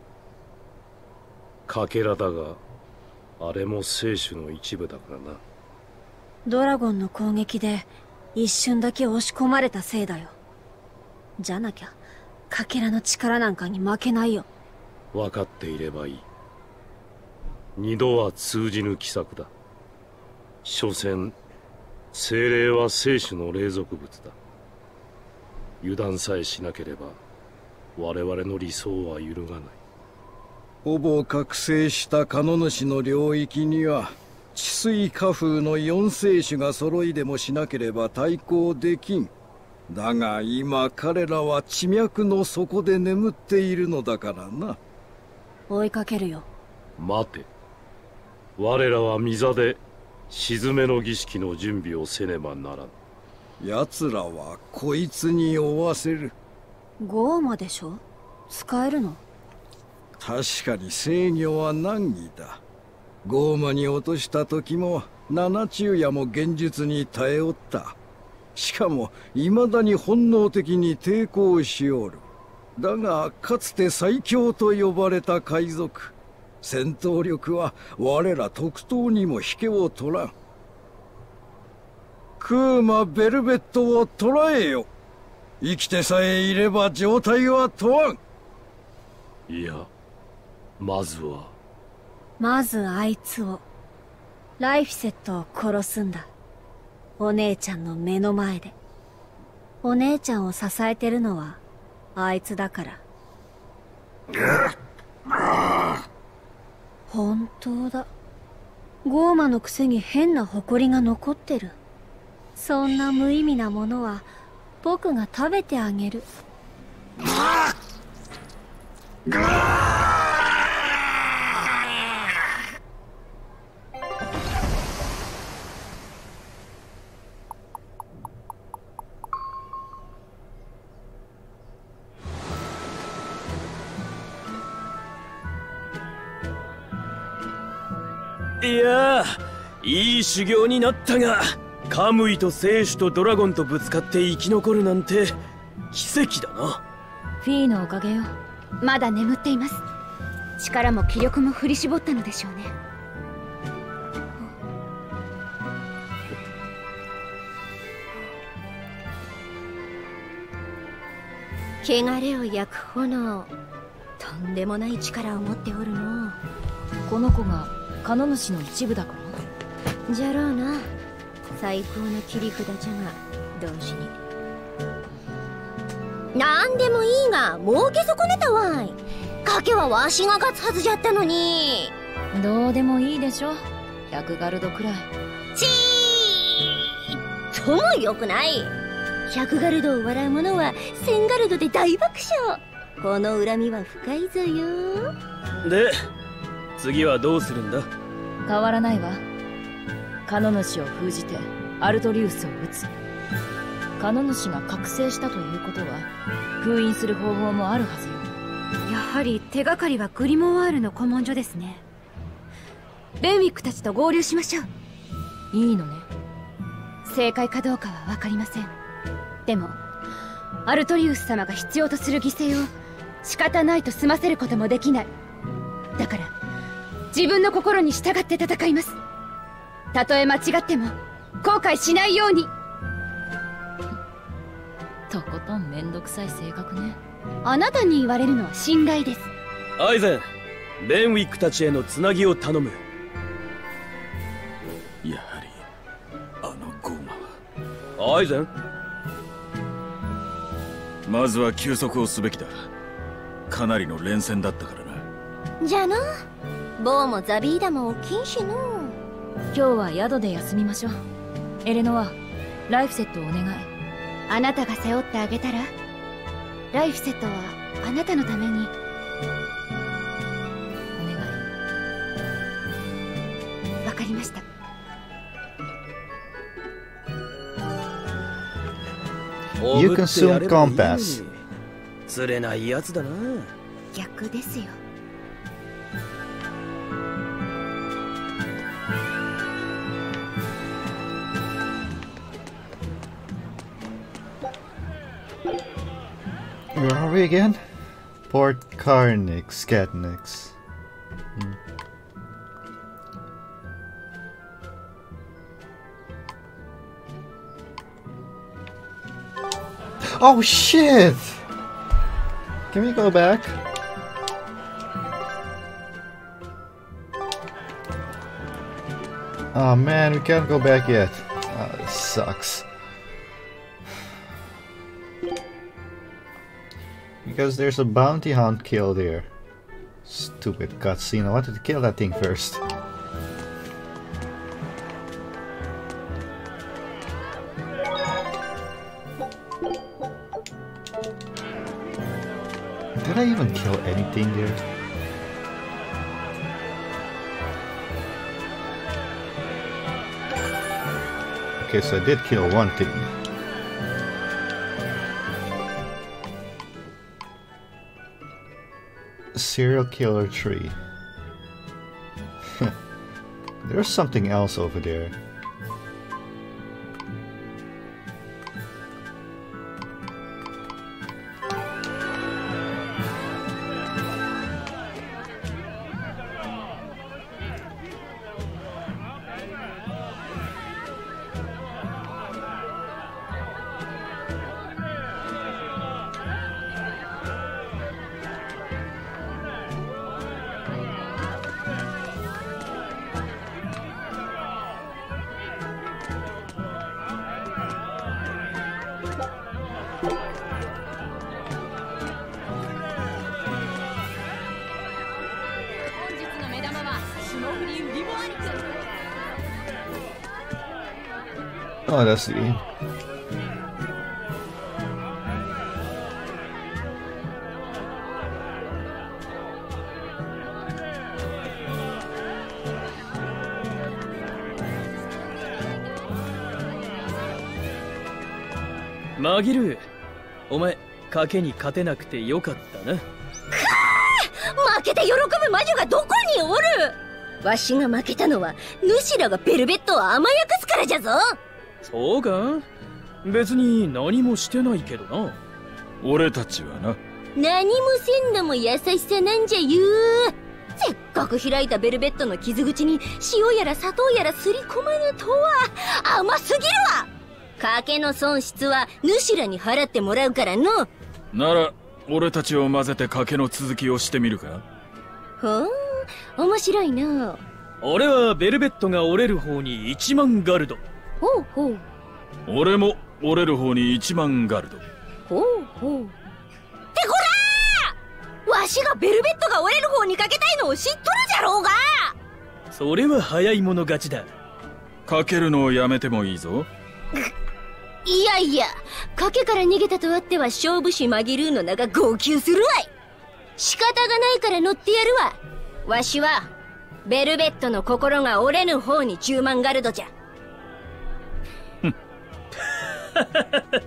かけらだがあれも生死の一部だからな。 ドラゴンの攻撃で一瞬だけ押し込まれたせいだよ。じゃなきゃかけらの力なんかに負けないよ。 分かっていればいい。二度は通じぬ奇策だ。所詮精霊は生死の霊属物だ。油断さえしなければ我々の理想は揺るがない。 ほぼ覚醒したカノ主の領域には治水火風の四聖種が揃いでもしなければ対抗できん。だが今彼らは地脈の底で眠っているのだからな。 追いかけるよ。 待て。我らは御座で鎮めの儀式の準備をせねばならん。 奴らはこいつに追わせる。 ゴーマでしょ。使えるの。 確かに制御は難儀だ。ゴーマに落とした時も七昼夜も現実に耐えおった。しかも未だに本能的に抵抗しおる。だがかつて最強と呼ばれた海賊、戦闘力は我ら特等にも引けを取らん。クーマ・ベルベットを捕らえよ。生きてさえいれば状態は問わん。 いや、まずあいつを、ライフィセットを殺すんだ。お姉ちゃんの目の前で。お姉ちゃんを支えてるのはあいつだから。 本当だ。ゴーマのくせに変な埃が残ってる。そんな無意味なものは僕が食べてあげる。 いやー、いい修行になったが、カムイと聖主とドラゴンとぶつかって生き残るなんて奇跡だな。 フィーのおかげよ。 まだ眠っています。力も気力も振り絞ったのでしょうね。 汚れを焼く炎、とんでもない力を持っておるの。 この子がカノ主の一部だから。 じゃろうな。最高の切り札じゃが同時に。なんでもいいが儲け損ねたわい。賭けはわしが勝つはずじゃったのに。 どうでもいいでしょ。100ガルドくらい。 ちーっともよくない。100ガルドを笑う者は1000ガルドで大爆笑。この恨みは深いぞよ。 で、次はどうするんだ？ 変わらないわ。カノ主を封じてアルトリウスを撃つ。カノ主が覚醒したということは封印する方法もあるはずよ。 やはり手がかりはグリモワールの古文書ですね。ベンウィックたちと合流しましょう。 いいのね。 正解かどうかは分かりません。でもアルトリウス様が必要とする犠牲を仕方ないと済ませることもできない。だから自分の心に従って戦います。たとえ間違っても後悔しないように。 とことんめんどくさい性格ね。 あなたに言われるのは信頼です。 アイゼン、ベンウィックたちへのつなぎを頼む。 やはりあのゴーマは。 アイゼン、 まずは休息をすべきだ。かなりの連戦だったからな。 じゃあな。ボーもザビーダも起きんしの。 今日は宿で休みましょう。エレノア、ライフセットをお願い。 あなたが背負ってあげたら。ライフセットはあなたのために。 お願い。わかりました。 You consumed compass. 釣れないやつだな。 逆ですよ。 Where are we again? Port Carnix, Katnix. Oh shit! Can we go back? Oh man, we can't go back yet. Oh, this sucks. Because there's a bounty hunt kill there. Stupid cutscene. I wanted to kill that thing first. Did I even kill anything there? Okay, so I did kill one thing. Serial killer tree. There's something else over there. Oh, that's the game. マギル、お前賭けに勝てなくてよかったな。 負けて喜ぶ魔女がどこにおる。わしが負けたのは主らがベルベットを甘やかすからじゃぞ。 そうか、別に何もしてないけどな。 俺たちはな。 何もせんのも優しさなんじゃよ。せっかく開いたベルベットの傷口に塩やら砂糖やらすり込まぬとは甘すぎるわ。賭けの損失は主らに払ってもらうからの。 なら俺たちを混ぜて賭けの続きをしてみるか。 ほう、面白いな。 俺はベルベットが折れる方に1万ガルド。 ほうほう。 俺も折れる方に1万ガルド。 ほうほう。ってこらー、わしがベルベットが折れる方にかけたいのを知っとるじゃろうが。 それは早い者勝ちだ。 賭けるのをやめてもいいぞ。 いやいや、賭けから逃げたとあっては勝負師マギルーの名が号泣するわい。仕方がないから乗ってやるわ。わしはベルベットの心が折れぬ方に10万ガルドじゃ。なぜ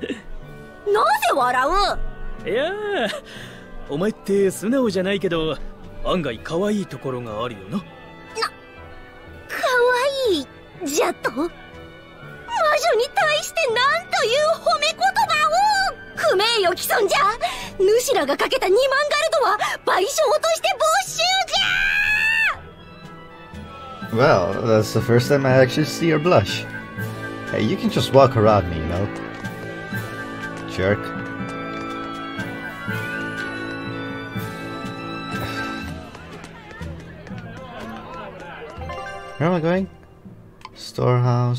笑う。いやー、お前って素直じゃないけど案外可愛いところがあるよな。 可愛いじゃと。魔女に対してなんという褒め言葉を。不名誉毀損じゃ。主らがかけた2万ガルドは賠償として没収じゃ。 Well, that's the first time I actually see her blush. Hey, you can just walk around me, you know? Jerk. Where am I going? Storehouse.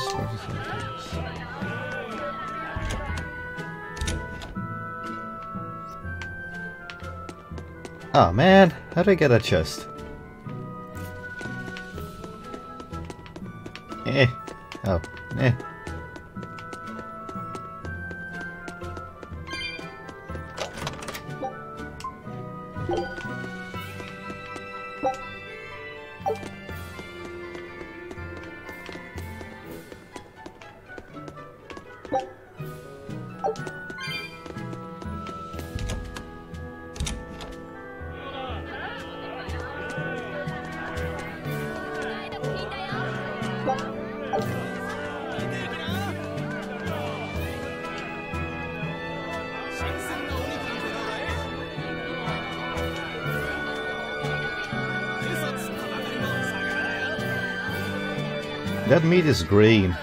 Oh man, how do I get a chest? Oh, that meat is green.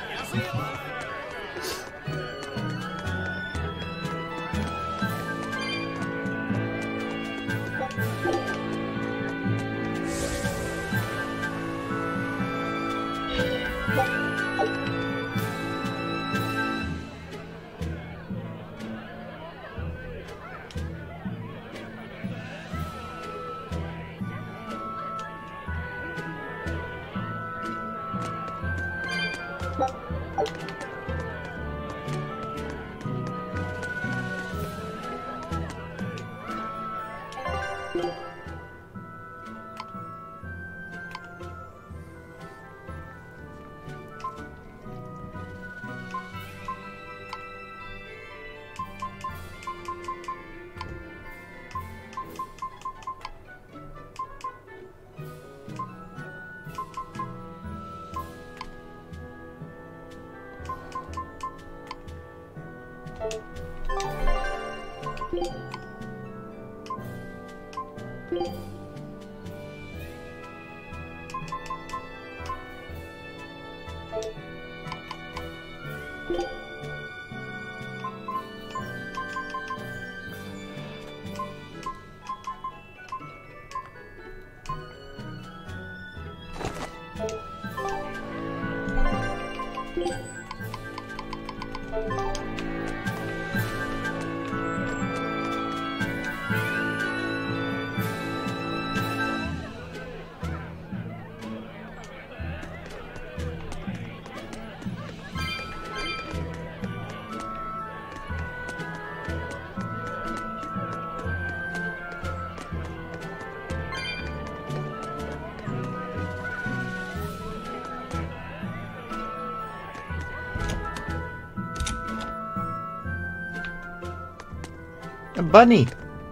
A bunny!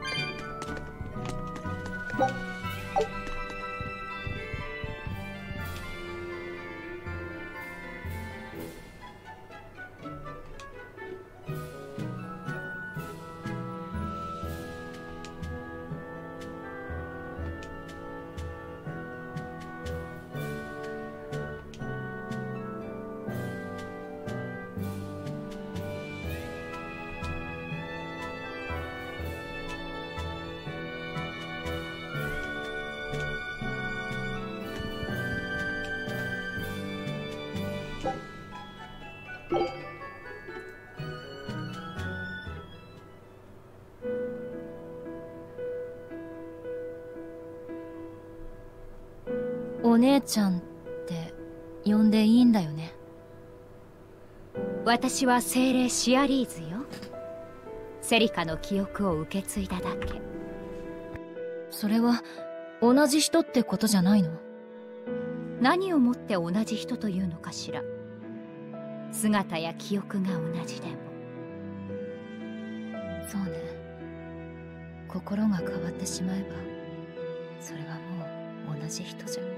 お姉ちゃんって呼んでいいんだよね。 私は精霊シアリーズよ。セリカの記憶を受け継いだだけ。 それは同じ人ってことじゃないの？ 何をもって同じ人というのかしら。姿や記憶が同じでも。 そうね。心が変わってしまえばそれはもう同じ人じゃ。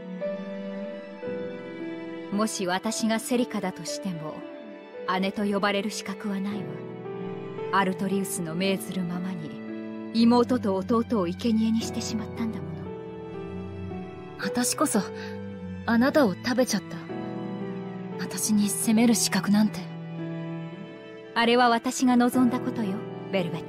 もし私がセリカだとしても姉と呼ばれる資格はないわ。アルトリウスの命ずるままに妹と弟を生贄にしてしまったんだもの。 私こそあなたを食べちゃった。私に責める資格なんて。 あれは私が望んだことよ、ベルベット。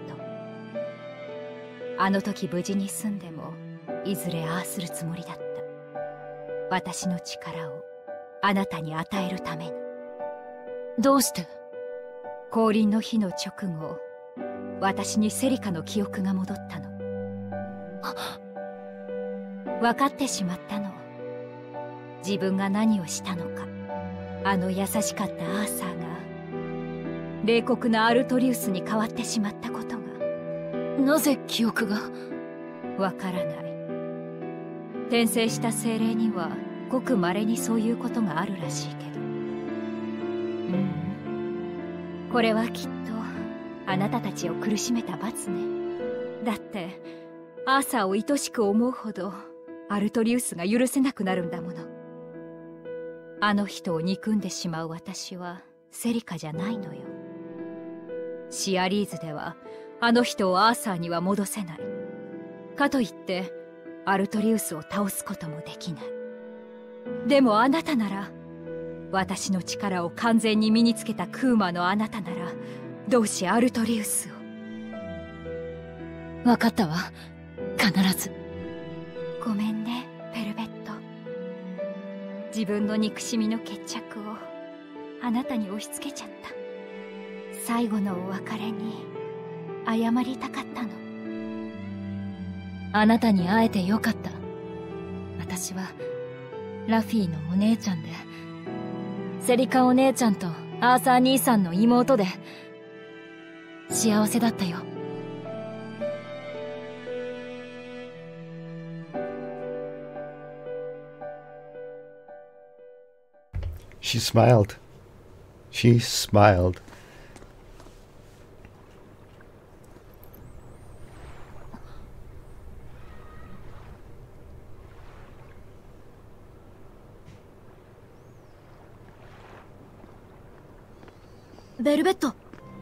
あの時無事に済んでもいずれああするつもりだった。私の力をあなたに与えるために。 どうして？ 降臨の日の直後、私にセリカの記憶が戻ったの。分かってしまったの。自分が何をしたのか。あの優しかったアーサーが冷酷なアルトリウスに変わってしまったことが。 なぜ記憶が？ わからない。転生した精霊にはごく稀にそういうことがあるらしいけど。これはきっとあなたたちを苦しめた罰ね。だってアーサーを愛しく思うほどアルトリウスが許せなくなるんだもの。あの人を憎んでしまう私はセリカじゃないのよ。シアリーズではあの人をアーサーには戻せない。かといってアルトリウスを倒すこともできない。でもあなたなら、私の力を完全に身につけたクーマのあなたならどうしアルトリウスを。 分かったわ。必ず。 ごめんね、ベルベット。自分の憎しみの決着をあなたに押し付けちゃった。最後のお別れに謝りたかったの。 あなたに会えてよかった。私はラフィーのお姉ちゃんで、セリカお姉ちゃんとアーサー兄さんの妹で幸せだったよ。 She smiled. She smiled. ベルベット。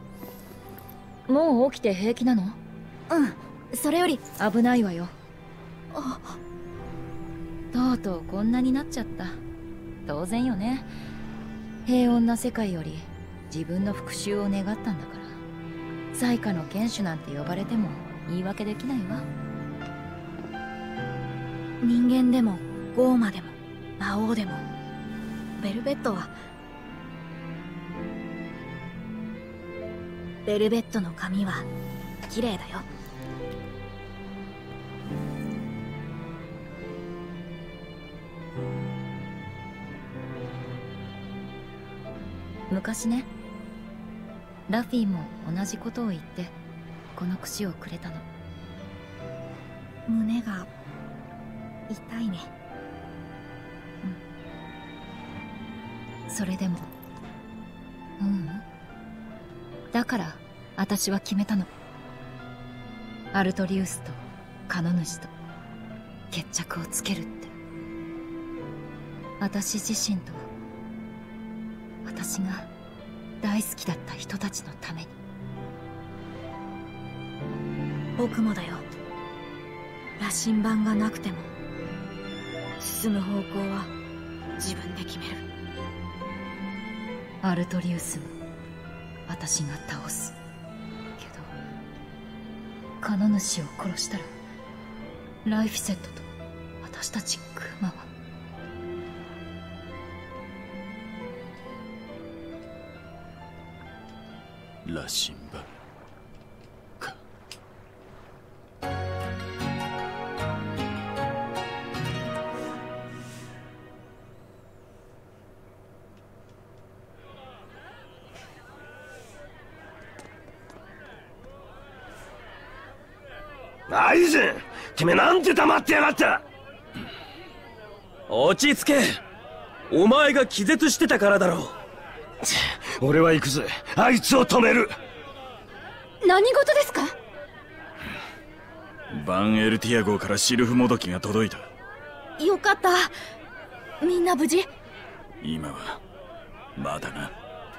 もう起きて平気なの？それより危ないわよ。とうとうこんなになっちゃった。当然よね。平穏な世界より自分の復讐を願ったんだから。最下の剣士なんて呼ばれても言い訳できないわ。 人間でもゴーマでも魔王でもベルベットはベルベットの髪は綺麗だよ。 昔ね、ラフィーも同じことを言ってこの櫛をくれたの。 胸が痛いね。 それでもだから私は決めたの。 アルトリウスとカノ主と決着をつけるって。私自身と私が大好きだった人たちのために。 僕もだよ。羅針盤がなくても進む方向は自分で決める。 アルトリウスも私が倒すけど、カノ主を殺したらライフィセットと私たちクマは。 羅針盤か。 アイゼン、てめえなんて黙ってやがった。 落ち着け。お前が気絶してたからだろう。 俺は行くぜ。あいつを止める。 何事ですか？ バンエルティア号からシルフもどきが届いた。 よかった。みんな無事？ 今はまだな。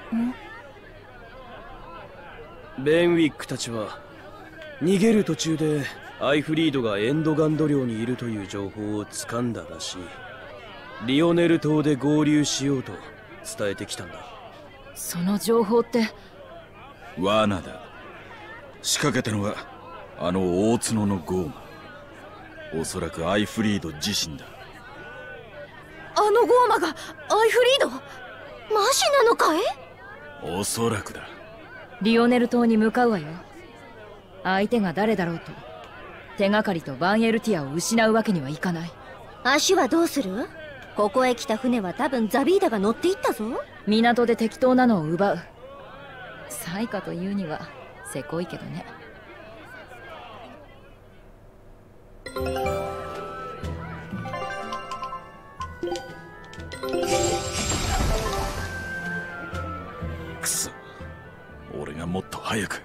ベンウィックたちは逃げる途中でアイフリードがエンドガンド領にいるという情報を掴んだらしい。リオネル島で合流しようと伝えてきたんだ。 その情報って罠だ。仕掛けたのはあの大角のゴーマ。おそらくアイフリード自身だ。 あのゴーマがアイフリード？マジなのかい？ おそらくだ。 リオネル島に向かうわよ。相手が誰だろうと手がかりとバンエルティアを失うわけにはいかない。 足はどうする？ここへ来た船は多分ザビーダが乗っていったぞ。 港で適当なのを奪う。サイカというにはせこいけどね。 くそ、俺がもっと早く。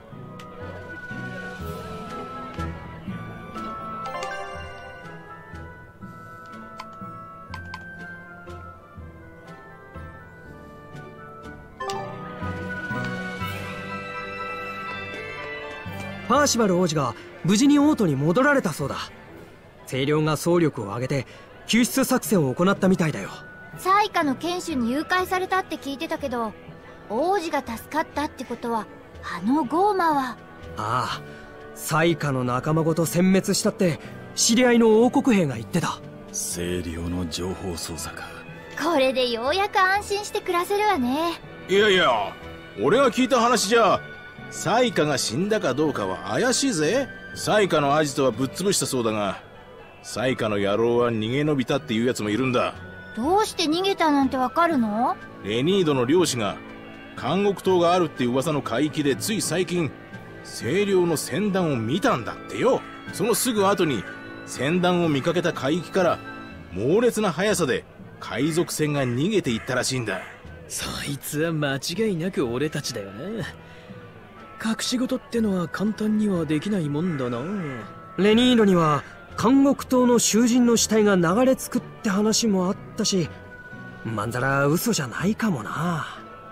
パーシバル王子が無事に王都に戻られたそうだ。清涼が総力を挙げて救出作戦を行ったみたいだよ。 サイカの剣士に誘拐されたって聞いてたけど、王子が助かったってことはあのゴーマは。 ああ、サイカの仲間ごと殲滅したって知り合いの王国兵が言ってた。 清涼の情報操作か。 これでようやく安心して暮らせるわね。 いやいや、俺が聞いた話じゃサイカが死んだかどうかは怪しいぜ。サイカのアジトはぶっ潰したそうだが、サイカの野郎は逃げ延びたっていうやつもいるんだ。 どうして逃げたなんてわかるの？ レニードの漁師が監獄島があるって噂の海域でつい最近清涼の船団を見たんだってよ。そのすぐ後に船団を見かけた海域から猛烈な速さで海賊船が逃げていったらしいんだ。 そいつは間違いなく俺たちだよな。隠し事ってのは簡単にはできないもんだな。 レニードには監獄島の囚人の死体が流れ着くって話もあったし、まんざら嘘じゃないかもな。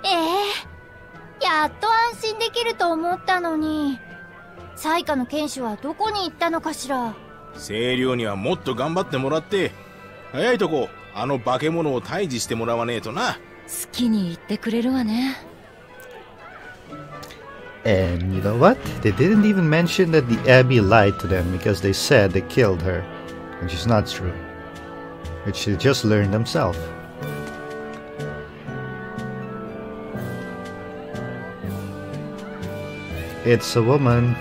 やっと安心できると思ったのに。サイカの剣士はどこに行ったのかしら。 清涼にはもっと頑張ってもらって、早いとこあの化け物を退治してもらわねえとな。 好きに言ってくれるわね。 And you know what? They didn't even mention that the Abbey lied to them because they said they killed her, which is not true. Which they just learned themselves. It's a woman.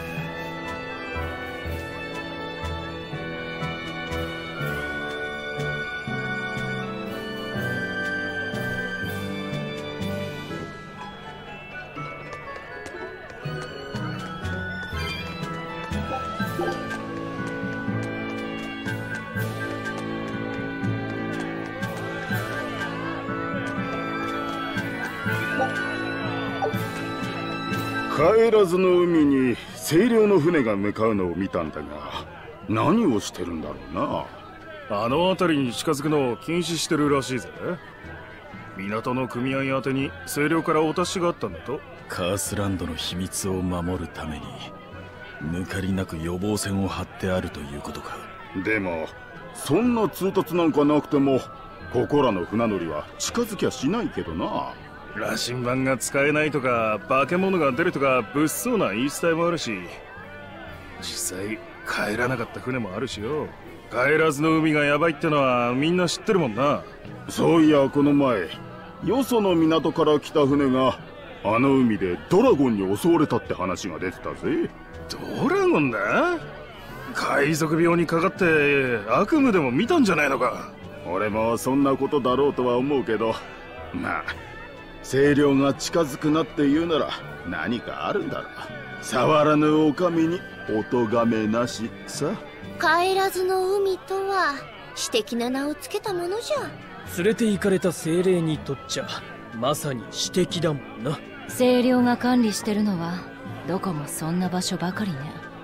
帰らずの海に清涼の船が向かうのを見たんだが、何をしてるんだろうな。 あの辺りに近づくのを禁止してるらしいぜ。港の組合宛てに清涼からお達しがあったんだと。 カースランドの秘密を守るために抜かりなく予防線を張ってあるということか。 でもそんな通達なんかなくてもここらの船乗りは近づきゃしないけどな。 羅針盤が使えないとか化け物が出るとか物騒な言い伝えもあるし、実際帰らなかった船もあるしよ。帰らずの海がヤバいってのはみんな知ってるもんな。 そういやこの前よその港から来た船があの海でドラゴンに襲われたって話が出てたぜ。 ドラゴンだ？海賊病にかかって悪夢でも見たんじゃないのか。 俺もそんなことだろうとは思うけど、まあ清涼が近づくなって言うなら何かあるんだろう。触らぬ狼にお咎めなしさ。 帰らずの海とは私的な名をつけたものじゃ。 連れて行かれた精霊にとっちゃまさに私的だもんな。 清涼が管理してるのはどこもそんな場所ばかりね。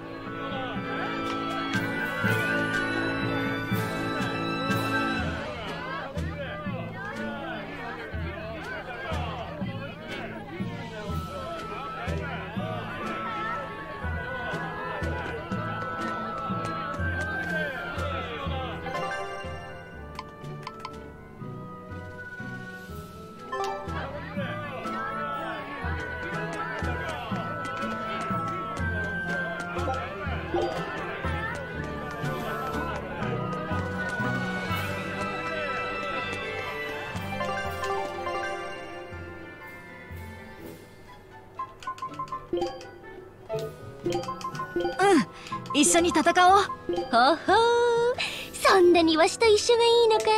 一緒に戦おう。 ほほー、そんなにわしと一緒がいいのかい？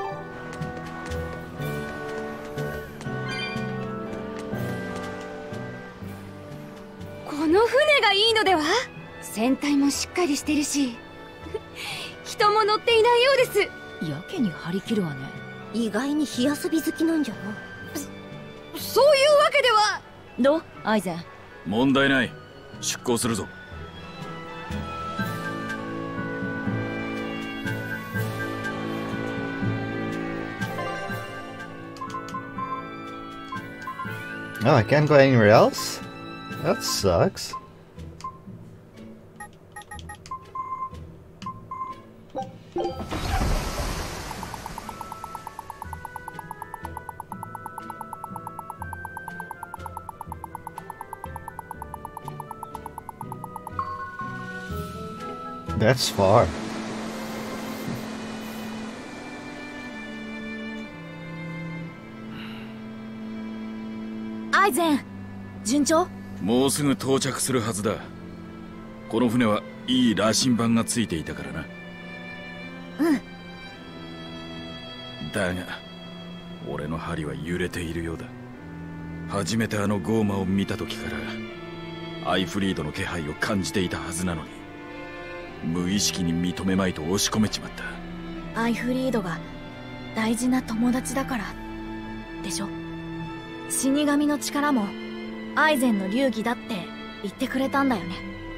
この船がいいのでは？船体もしっかりしてるし人も乗っていないようです。 やけに張り切るわね。 意外に火遊び好きなんじゃな。 そういうわけでは。 どうアイゼン？ 問題ない。出港するぞ。 Oh, I can't go anywhere else? That sucks. That's far. アイゼン、順調？ もうすぐ到着するはずだ。この船はいい羅針盤がついていたからな。 うん。 だが俺の針は揺れているようだ。初めてあのゴーマを見た時からアイフリードの気配を感じていたはずなのに、無意識に認めまいと押し込めちまった。 アイフリードが大事な友達だからでしょ。死神の力もアイゼンの流儀だって言ってくれたんだよね。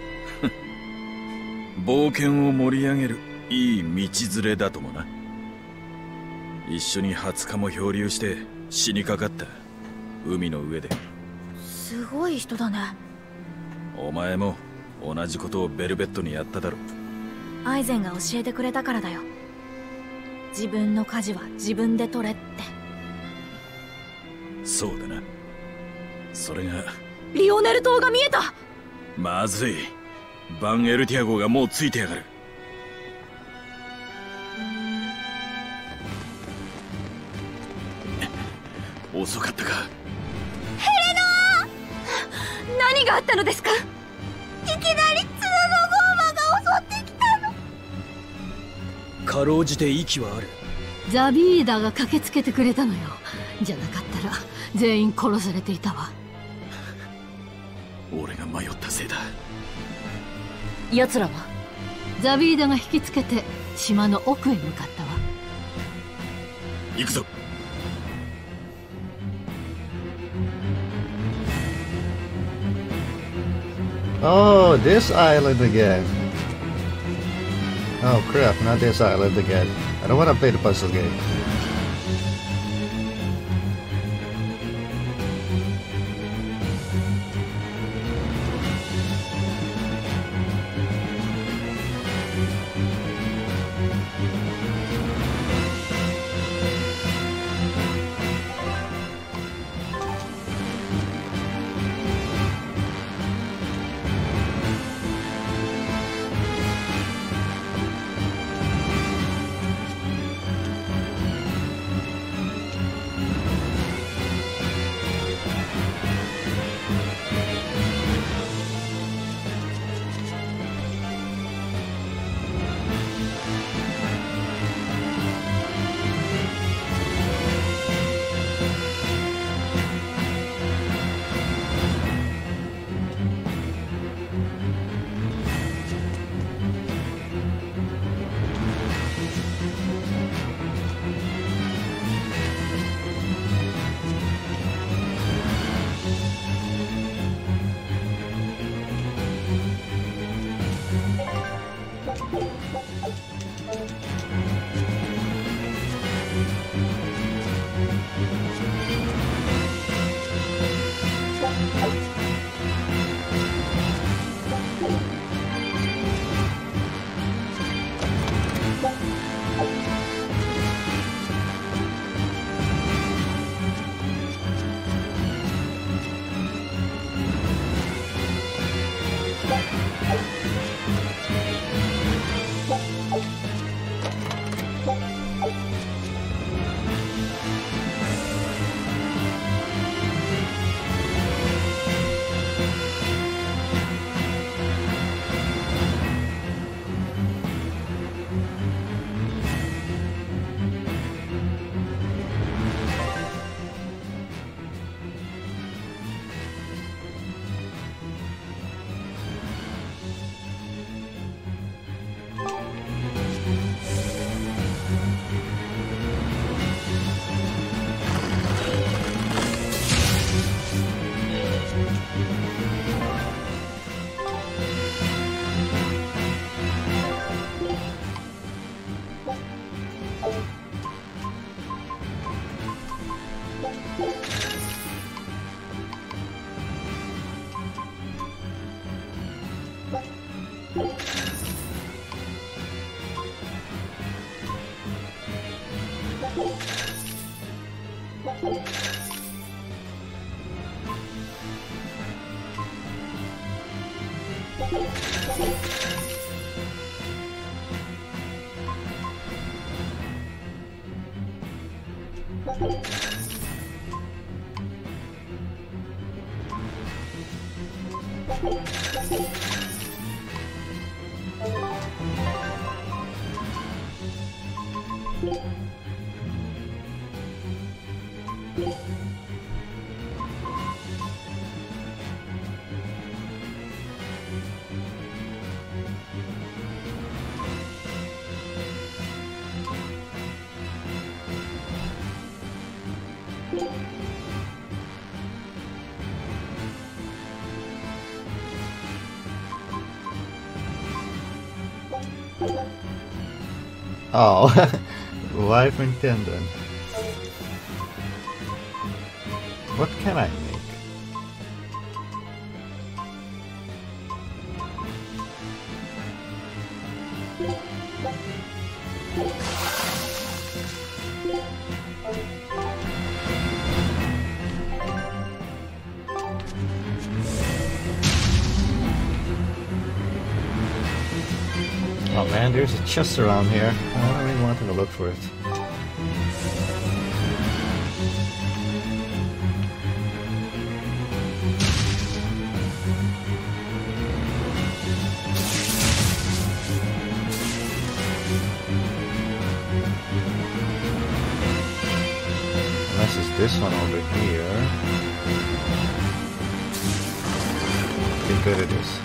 冒険を盛り上げるいい道連れだともな。一緒に20日も漂流して死にかかった。海の上で。 すごい人だね。 お前も同じことをベルベットにやっただろ。 アイゼンが教えてくれたからだよ。自分の舵は自分で取れって。 そうだな。それがリオネル島が見えた。 まずい。バンエルティア号がもうついてやがる。遅かったか。 ヘレナー！何があったのですか？ いきなりツノのゴーマが襲ってきたの。 かろうじて息はある。 ザビーダが駆けつけてくれたのよ。じゃなかったら全員殺されていたわ。 俺が迷ったせいだ。 奴らは？ ザビーダが引きつけて島の奥へ向かったわ。 行くぞ。 Oh, this island again. Oh crap, not this island again. I don't want to play the puzzle game. Oh, wife and tendon. What can I make? Oh man, there's a chest around here. I don't really want to look for it. Unless it's this one over here. Okay, good it is.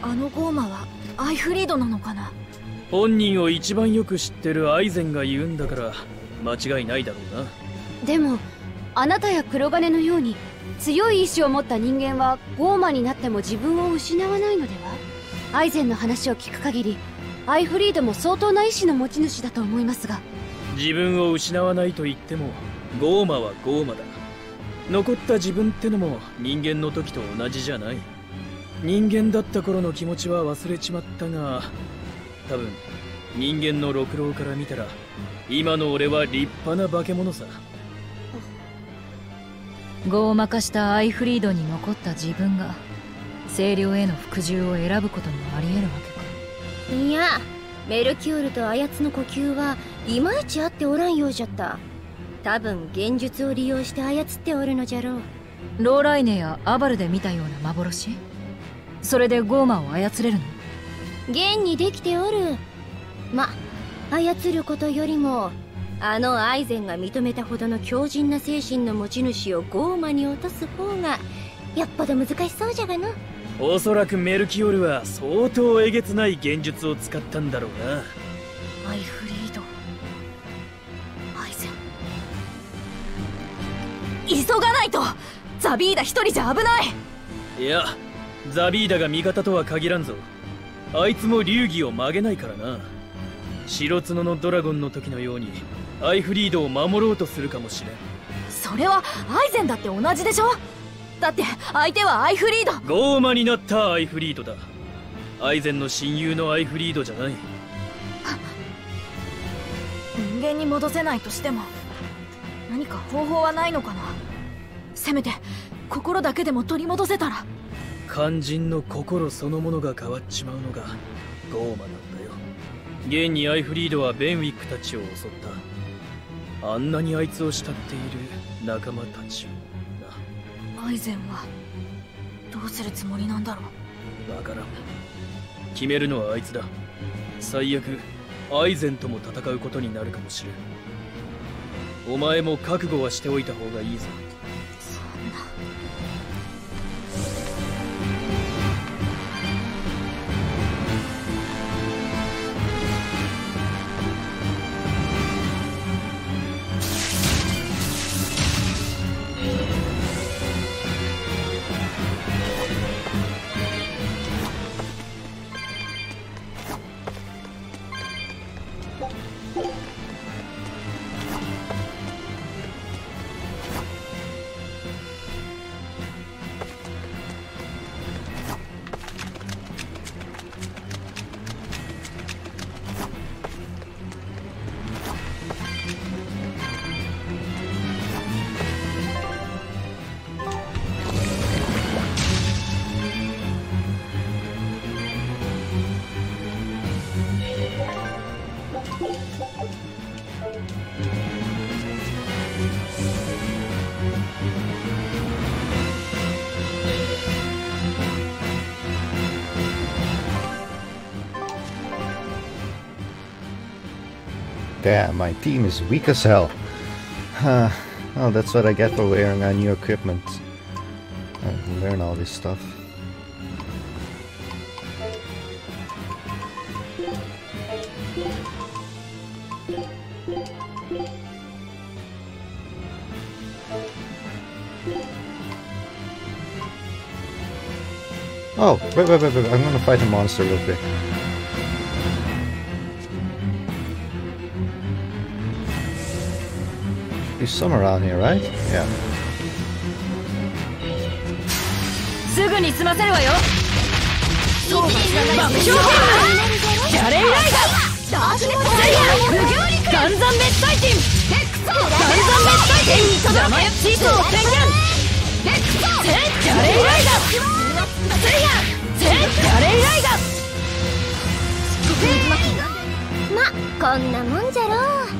あのゴーマはアイフリードなのかな。 本人を一番よく知ってるアイゼンが言うんだから間違いないだろうな。 でもあなたや黒金のように強い意志を持った人間はゴーマになっても自分を失わないのでは。アイゼンの話を聞く限りアイフリードも相当な意志の持ち主だと思いますが。 自分を失わないと言ってもゴーマはゴーマだ。残った自分ってのも人間の時と同じじゃない。人間だった頃の気持ちは忘れちまったが、多分人間の六郎から見たら今の俺は立派な化け物さ。 業を負かしたアイフリードに残った自分が清涼への服従を選ぶこともあり得るわけか。 いや、メルキュールとあやつの呼吸はいまいち合っておらんようじゃった。多分幻術を利用して操っておるのじゃろう。 ローライネやアバルで見たような幻。それでゴーマを操れるの？ 現にできておる。ま、操ることよりもあのアイゼンが認めたほどの強靭な精神の持ち主をゴーマに落とす方がよっぽど難しそうじゃがな。 おそらくメルキオルは相当えげつない幻術を使ったんだろうな。 アイフリード、アイゼン。急がないと。ザビーダ一人じゃ危ない。 いや、ザビーダが味方とは限らんぞ。あいつも流儀を曲げないからな。白角のドラゴンの時のようにアイフリードを守ろうとするかもしれん。 それはアイゼンだって同じでしょ。だって相手はアイフリード。 ゴーマになったアイフリードだ。アイゼンの親友のアイフリードじゃない。 人間に戻せないとしても何か方法はないのかな。せめて心だけでも取り戻せたら。 肝心の心そのものが変わっちまうのがゴーマなんだよ。現にアイフリードはベンウィックたちを襲った。あんなにあいつを慕っている仲間たちをな。 アイゼンはどうするつもりなんだろう。わからん。決めるのはあいつだ。最悪アイゼンとも戦うことになるかもしれん。お前も覚悟はしておいた方がいいぞ。 そんな。 Damn, my team is weak as hell. Well, that's what I get for wearing our new equipment. I can learn all this stuff. Oh, wait, I'm gonna fight a monster real quick. There's some around here, right? Yeah. すぐに済ませるわよ。そうか、爆笑ギャレンライダー、ダークネスガンザンメッサイティン、ガンザンメッサイティン、邪魔やシーソーを宣言、ギャレンライダー、ギャレンライダー。 ま、こんなもんじゃろう。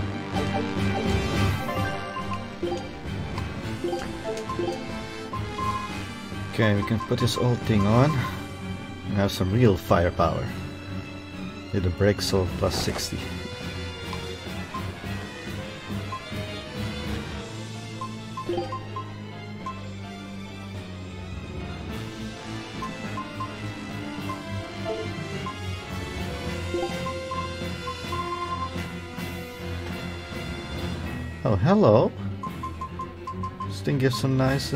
Okay, we can put this old thing on and have some real firepower. With a break soul plus 60. Oh, hello. This thing gives some nice,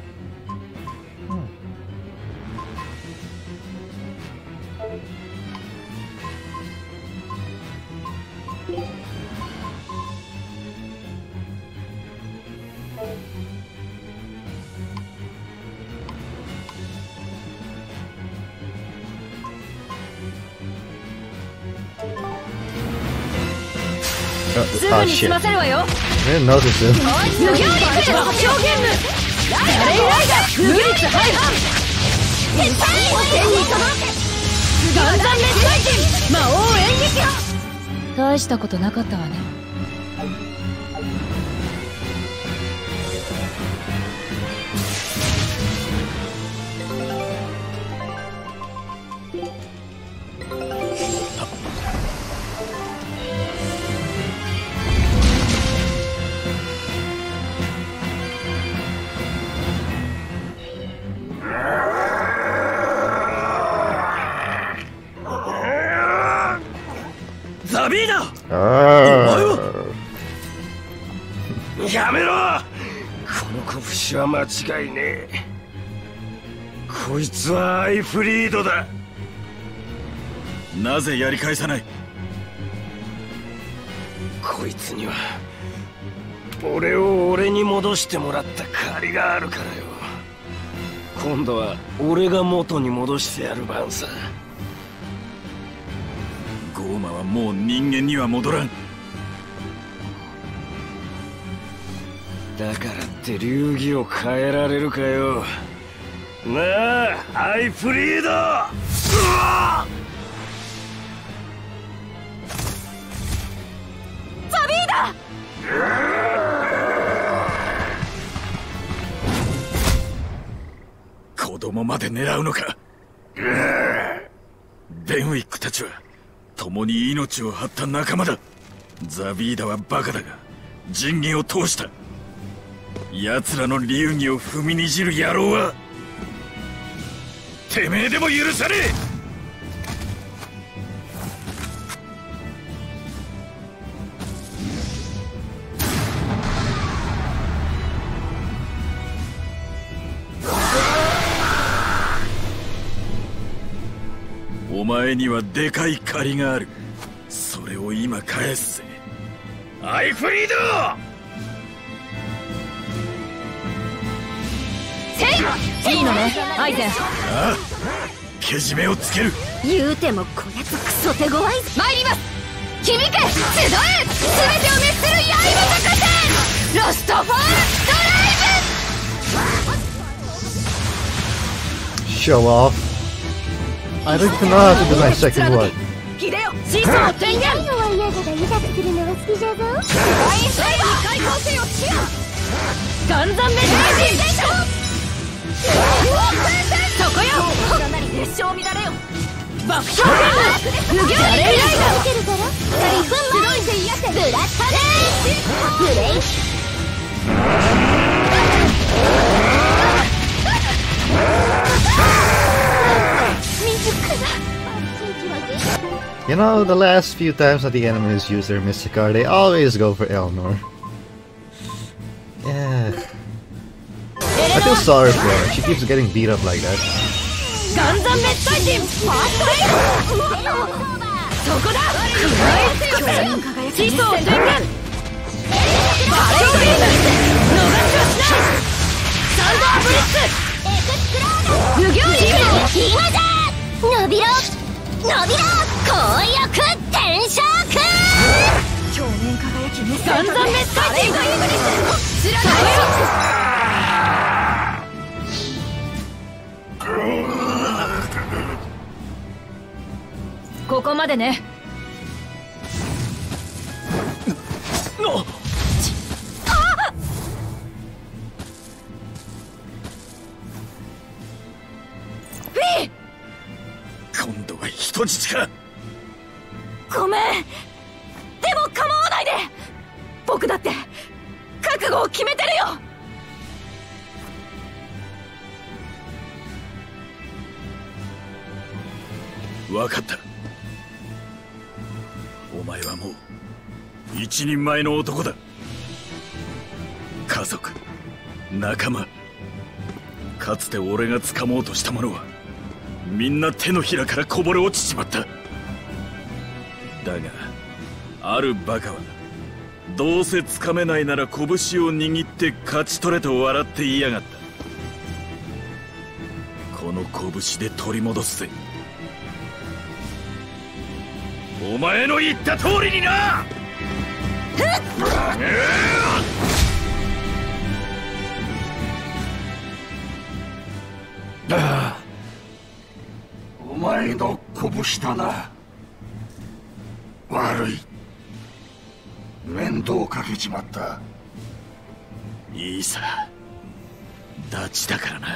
oh shit. I didn't notice it. 大したことなかったわね。 ザビーダ！やめろ！この拳は間違いねえ。こいつはアイフリードだ。 なぜやり返さない？ こいつには俺を俺に戻してもらった借りがあるからよ。今度は俺が元に戻してやる番さ。 ゴーマはもう人間には戻らん。 だからって流儀を変えられるかよ。なあ、アイフリード！ ザビーダ！ 子供まで狙うのか。ベンウィックたちは共に命を張った仲間だ。ザビーダはバカだが仁義を通した。奴らの流儀を踏みにじる野郎はてめえでも許さねえ。お前にはでかい借りがある。それを今返すぜ、アイフリード！ いいのね、アイゼン。 ああ、けじめをつける。 言うてもこやつクソ手強い。 参ります。響け、集え、全てを滅する刃高せ、ロストフォールドライブ。 Show off. I don't even know how to do my second one. ヒデオ、シーソー天元。 ワイヤーが豊かするのは好きじゃぞ。 アイスライバー開放せよ、シア。ガンザンメッセージ。そこよ。熱唱乱れよ。爆笑ゲーム。無限ライダー。 受けるから。2人分もいてやって。ブラッドレイス。ブレイス。 You know, the last few times that the enemies use their Mystic they always go for Elnor. Yeah. I feel sorry for her. She keeps getting beat up like that. ガンザンメッサイジン。ファーストレイそこだ。シーソー天元。バレービーム。逃しはしない。サンダーブリッツ。無行力。今だ。 伸びろ伸びろ紅翼転生去年輝きメッセガンザンメッサイジン。知らないここまでね。 今度は人質か。 ごめん。でも構わないで。僕だって覚悟を決めてるよ。分かった。お前はもう一人前の男だ。 家族、仲間、かつて俺が掴もうとしたものはみんな手のひらからこぼれ落ちちまった。だがあるバカはどうせ掴めないなら拳を握って勝ち取れと笑っていやがった。この拳で取り戻すぜ。お前の言った通りにな。 お前の拳だな。悪い。面倒かけちまった。 いいさ、ダチだからな。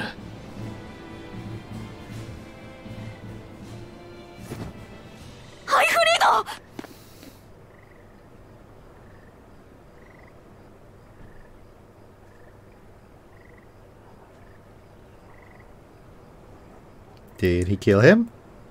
ハイフリード。 Did he kill him?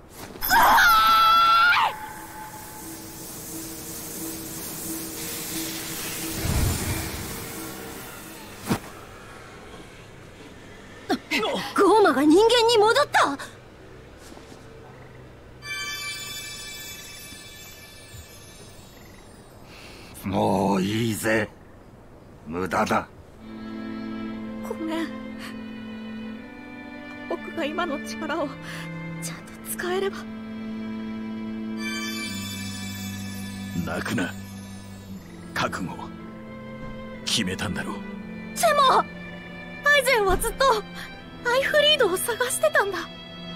ゴーマが人間に戻った。 もういいぜ。無駄だ。 ごめん。僕が今の力をちゃんと使えれば。 泣くな。覚悟決めたんだろう。 でもアイゼンはずっとアイフリードを探してたんだ。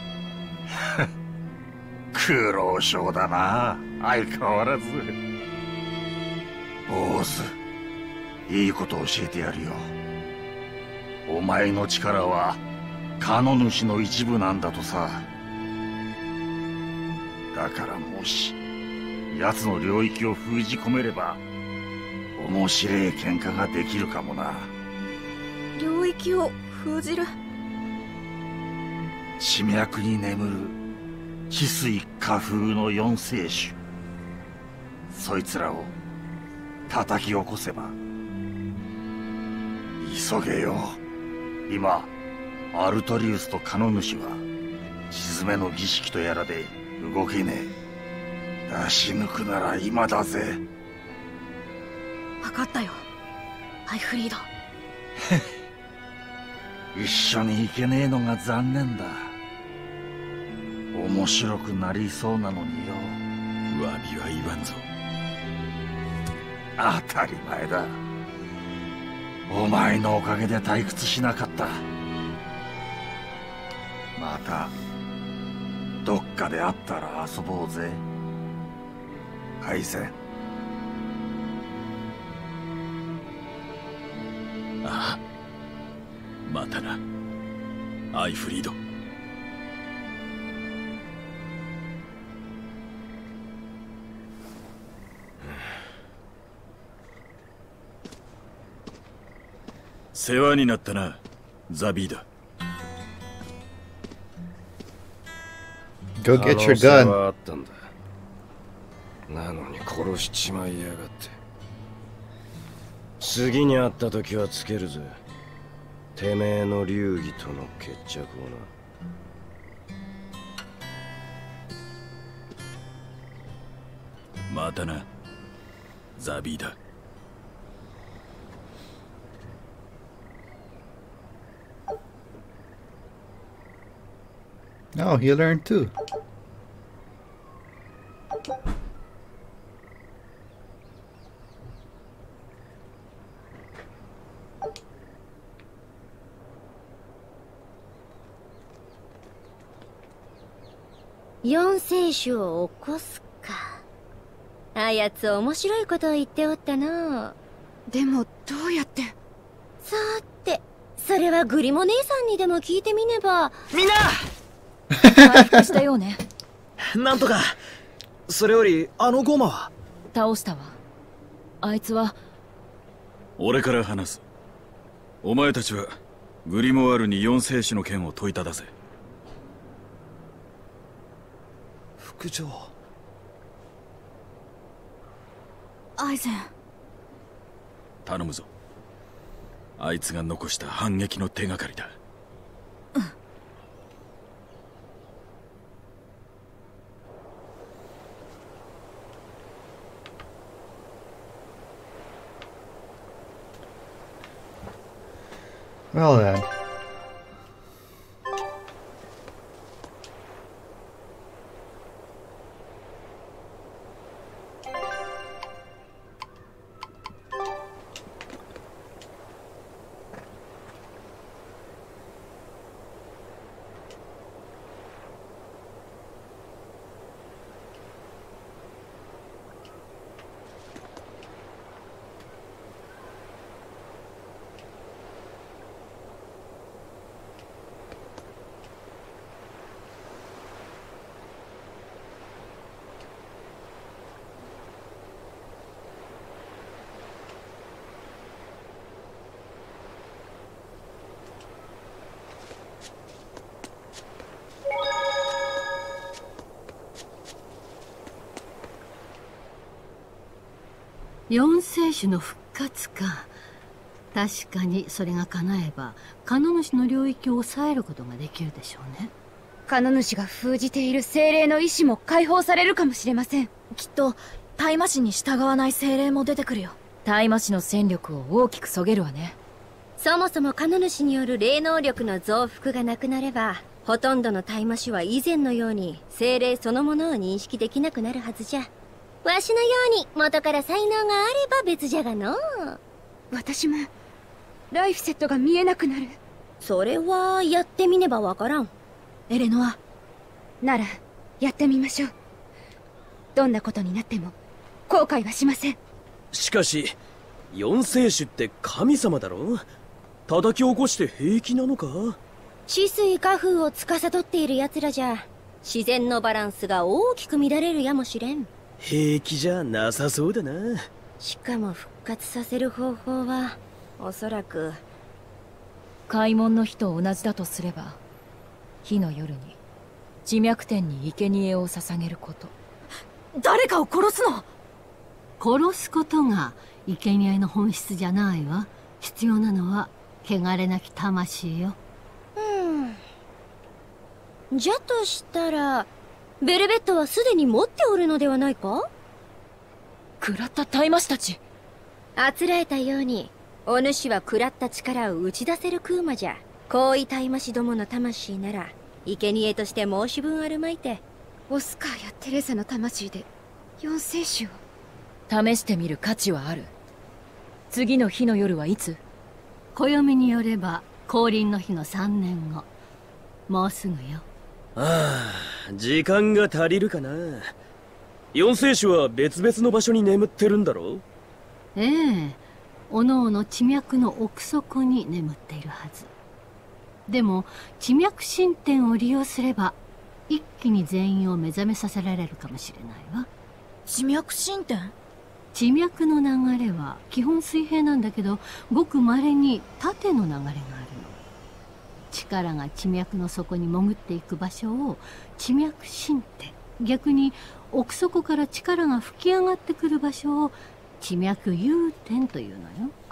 苦労性だな、相変わらず。坊主、いいこと教えてやるよ。お前の力はカノ主の一部なんだとさ。だからもし奴の領域を封じ込めれば面白い喧嘩ができるかもな。 領域を封じる。 地脈に眠る治水火風の四聖種、そいつらを叩き起こせば。急げよ。今アルトリウスとカノ主は沈めの儀式とやらで動けねえ。出し抜くなら今だぜ。 分かったよ、アイフリード。 一緒に行けねえのが残念だ。面白くなりそうなのによ。 詫びは言わんぞ。 当たり前だ。お前のおかげで退屈しなかった。またどっかで会ったら遊ぼうぜ、アイゼン。 ああ、またな、アイフリード。世話になったな、ザビーダ。 Go get your gun. はあったんだ。なのに殺しちまいやがって。次に会った時はつけるぜ。てめえの流儀との決着をな。 またな、ザビーダ。 Oh, he learned too. Four聖種を起こすか。あやつ面白いことを言っておったな。 でもどうやって。 さて、それはグリモ姉さんにでも聞いてみねば。 みんな回復したようね。 なんとか。それよりあのゴマは。 倒したわ。あいつは。 俺から話す。お前たちはグリモワールに四聖種の件を問いただせ。 副長。 アイゼン。 頼むぞ。 あいつが残した反撃の手がかりだ。 Well then. 四聖種の復活か。確かにそれが叶えばカノ主の領域を抑えることができるでしょうね。 カノ主が封じている精霊の意志も解放されるかもしれません。 きっと大魔使に従わない精霊も出てくるよ。 大魔使の戦力を大きくそげるわね。 そもそもカノ主による霊能力の増幅がなくなれば、ほとんどの大魔使は以前のように精霊そのものを認識できなくなるはずじゃ。わしのように元から才能があれば別じゃがの。 私もライフセットが見えなくなる。 それはやってみねばわからん。 エレノアならやってみましょう。どんなことになっても後悔はしません。 しかし四聖種って神様だろ。叩き起こして平気なのか。 治水化風を司っている奴らじゃ自然のバランスが大きく乱れるやもしれん。 平気じゃなさそうだな。 しかも復活させる方法はおそらく開門の日と同じだとすれば、火の夜に地脈天に生贄を捧げること。 誰かを殺すの？ 殺すことが生贄の本質じゃないわ。必要なのは汚れなき魂よ。 じゃとしたらベルベットはすでに持っておるのではないか。 食らった大魔師たち。 あつらえたようにお主は食らった力を打ち出せる空魔じゃ。高位大魔師どもの魂なら生贄として申し分あるまいて。 オスカーやテレサの魂で四聖種を試してみる価値はある。次の日の夜はいつ？ 暦によれば降臨の日の3年後。もうすぐよ。 ああ、時間が足りるかな。四聖種は別々の場所に眠ってるんだろう。 ええ、おのおの地脈の奥底に眠っているはず。でも地脈神殿を利用すれば一気に全員を目覚めさせられるかもしれないわ。 地脈神殿？ 地脈の流れは基本水平なんだけど、ごく稀に縦の流れがあるの。力が地脈の底に潜っていく場所を地脈神殿、逆に奥底から力が吹き上がってくる場所を地脈融点というのよ。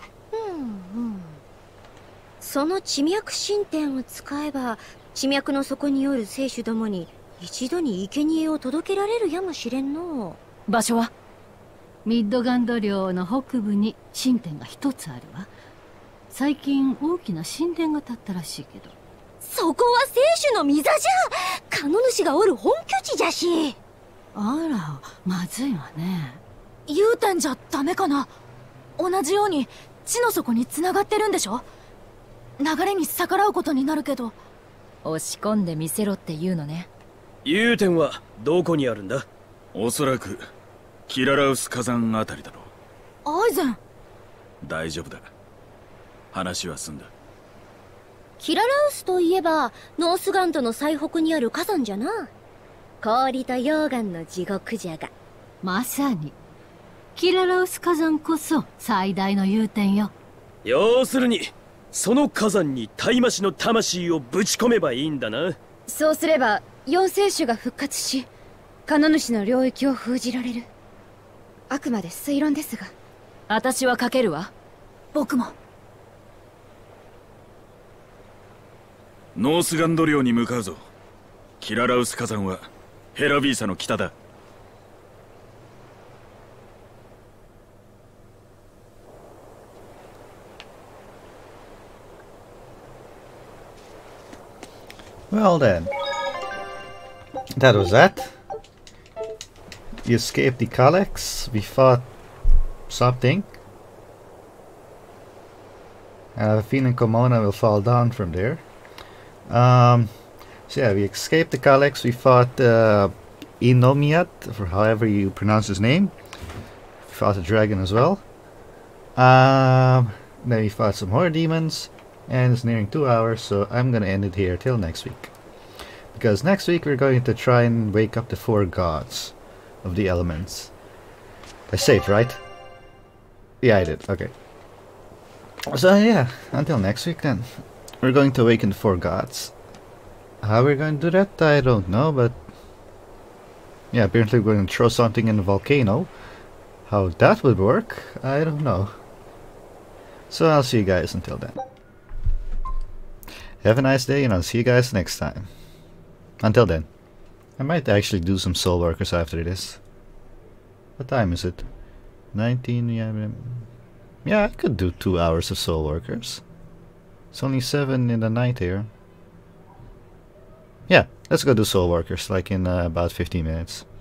その地脈神殿を使えば地脈の底による聖種どもに一度に生贄を届けられるやもしれんの。 場所はミッドガンド領の北部に神殿が一つあるわ。最近大きな神殿が建ったらしいけど。 そこは聖種の御座じゃ。カノ主がおる本拠地じゃし。 あら、まずいわね。 融点じゃダメかな。同じように地の底に繋がってるんでしょ。流れに逆らうことになるけど。 押し込んでみせろって言うのね。 融点はどこにあるんだ。 おそらくキララウス火山あたりだろう。 アイゼン。 大丈夫だ。話は済んだ。 キララウスといえばノースガンドの最北にある火山じゃな。氷と溶岩の地獄じゃが。 まさにキララウス火山こそ最大の融点よ。 要するにその火山に大魔師の魂をぶち込めばいいんだな。 そうすれば四聖種が復活し、カノ主の領域を封じられる。あくまで推論ですが。 私はかけるわ。 僕も。 ノースガンド領に向かうぞ。キララウス火山はヘラビーサの北だ。 Well then, that was that. We escaped the Kalex, we fought something. I have a feeling Komona will fall down from there. So yeah, we escaped the Kalex, we fought Inomiat, for however you pronounce his name. We fought a dragon as well. Then we fought some more demons. And it's nearing 2 hours, so I'm gonna end it here till next week. Because next week we're going to try and wake up the 4 gods of the elements. I saved, right? Yeah, I did. Okay. So yeah, until next week then. We're going to awaken the 4 gods. How we're going to do that, I don't know, but... yeah, apparently we're going to throw something in the volcano. How that would work, I don't know. So I'll see you guys until then. Have a nice day, and I'll see you guys next time. Until then. I might actually do some soul workers after this. What time is it? 19, yeah, I could do 2 hours of soul workers. It's only 7 in the night here. Yeah, let's go do soul workers, like in about 15 minutes.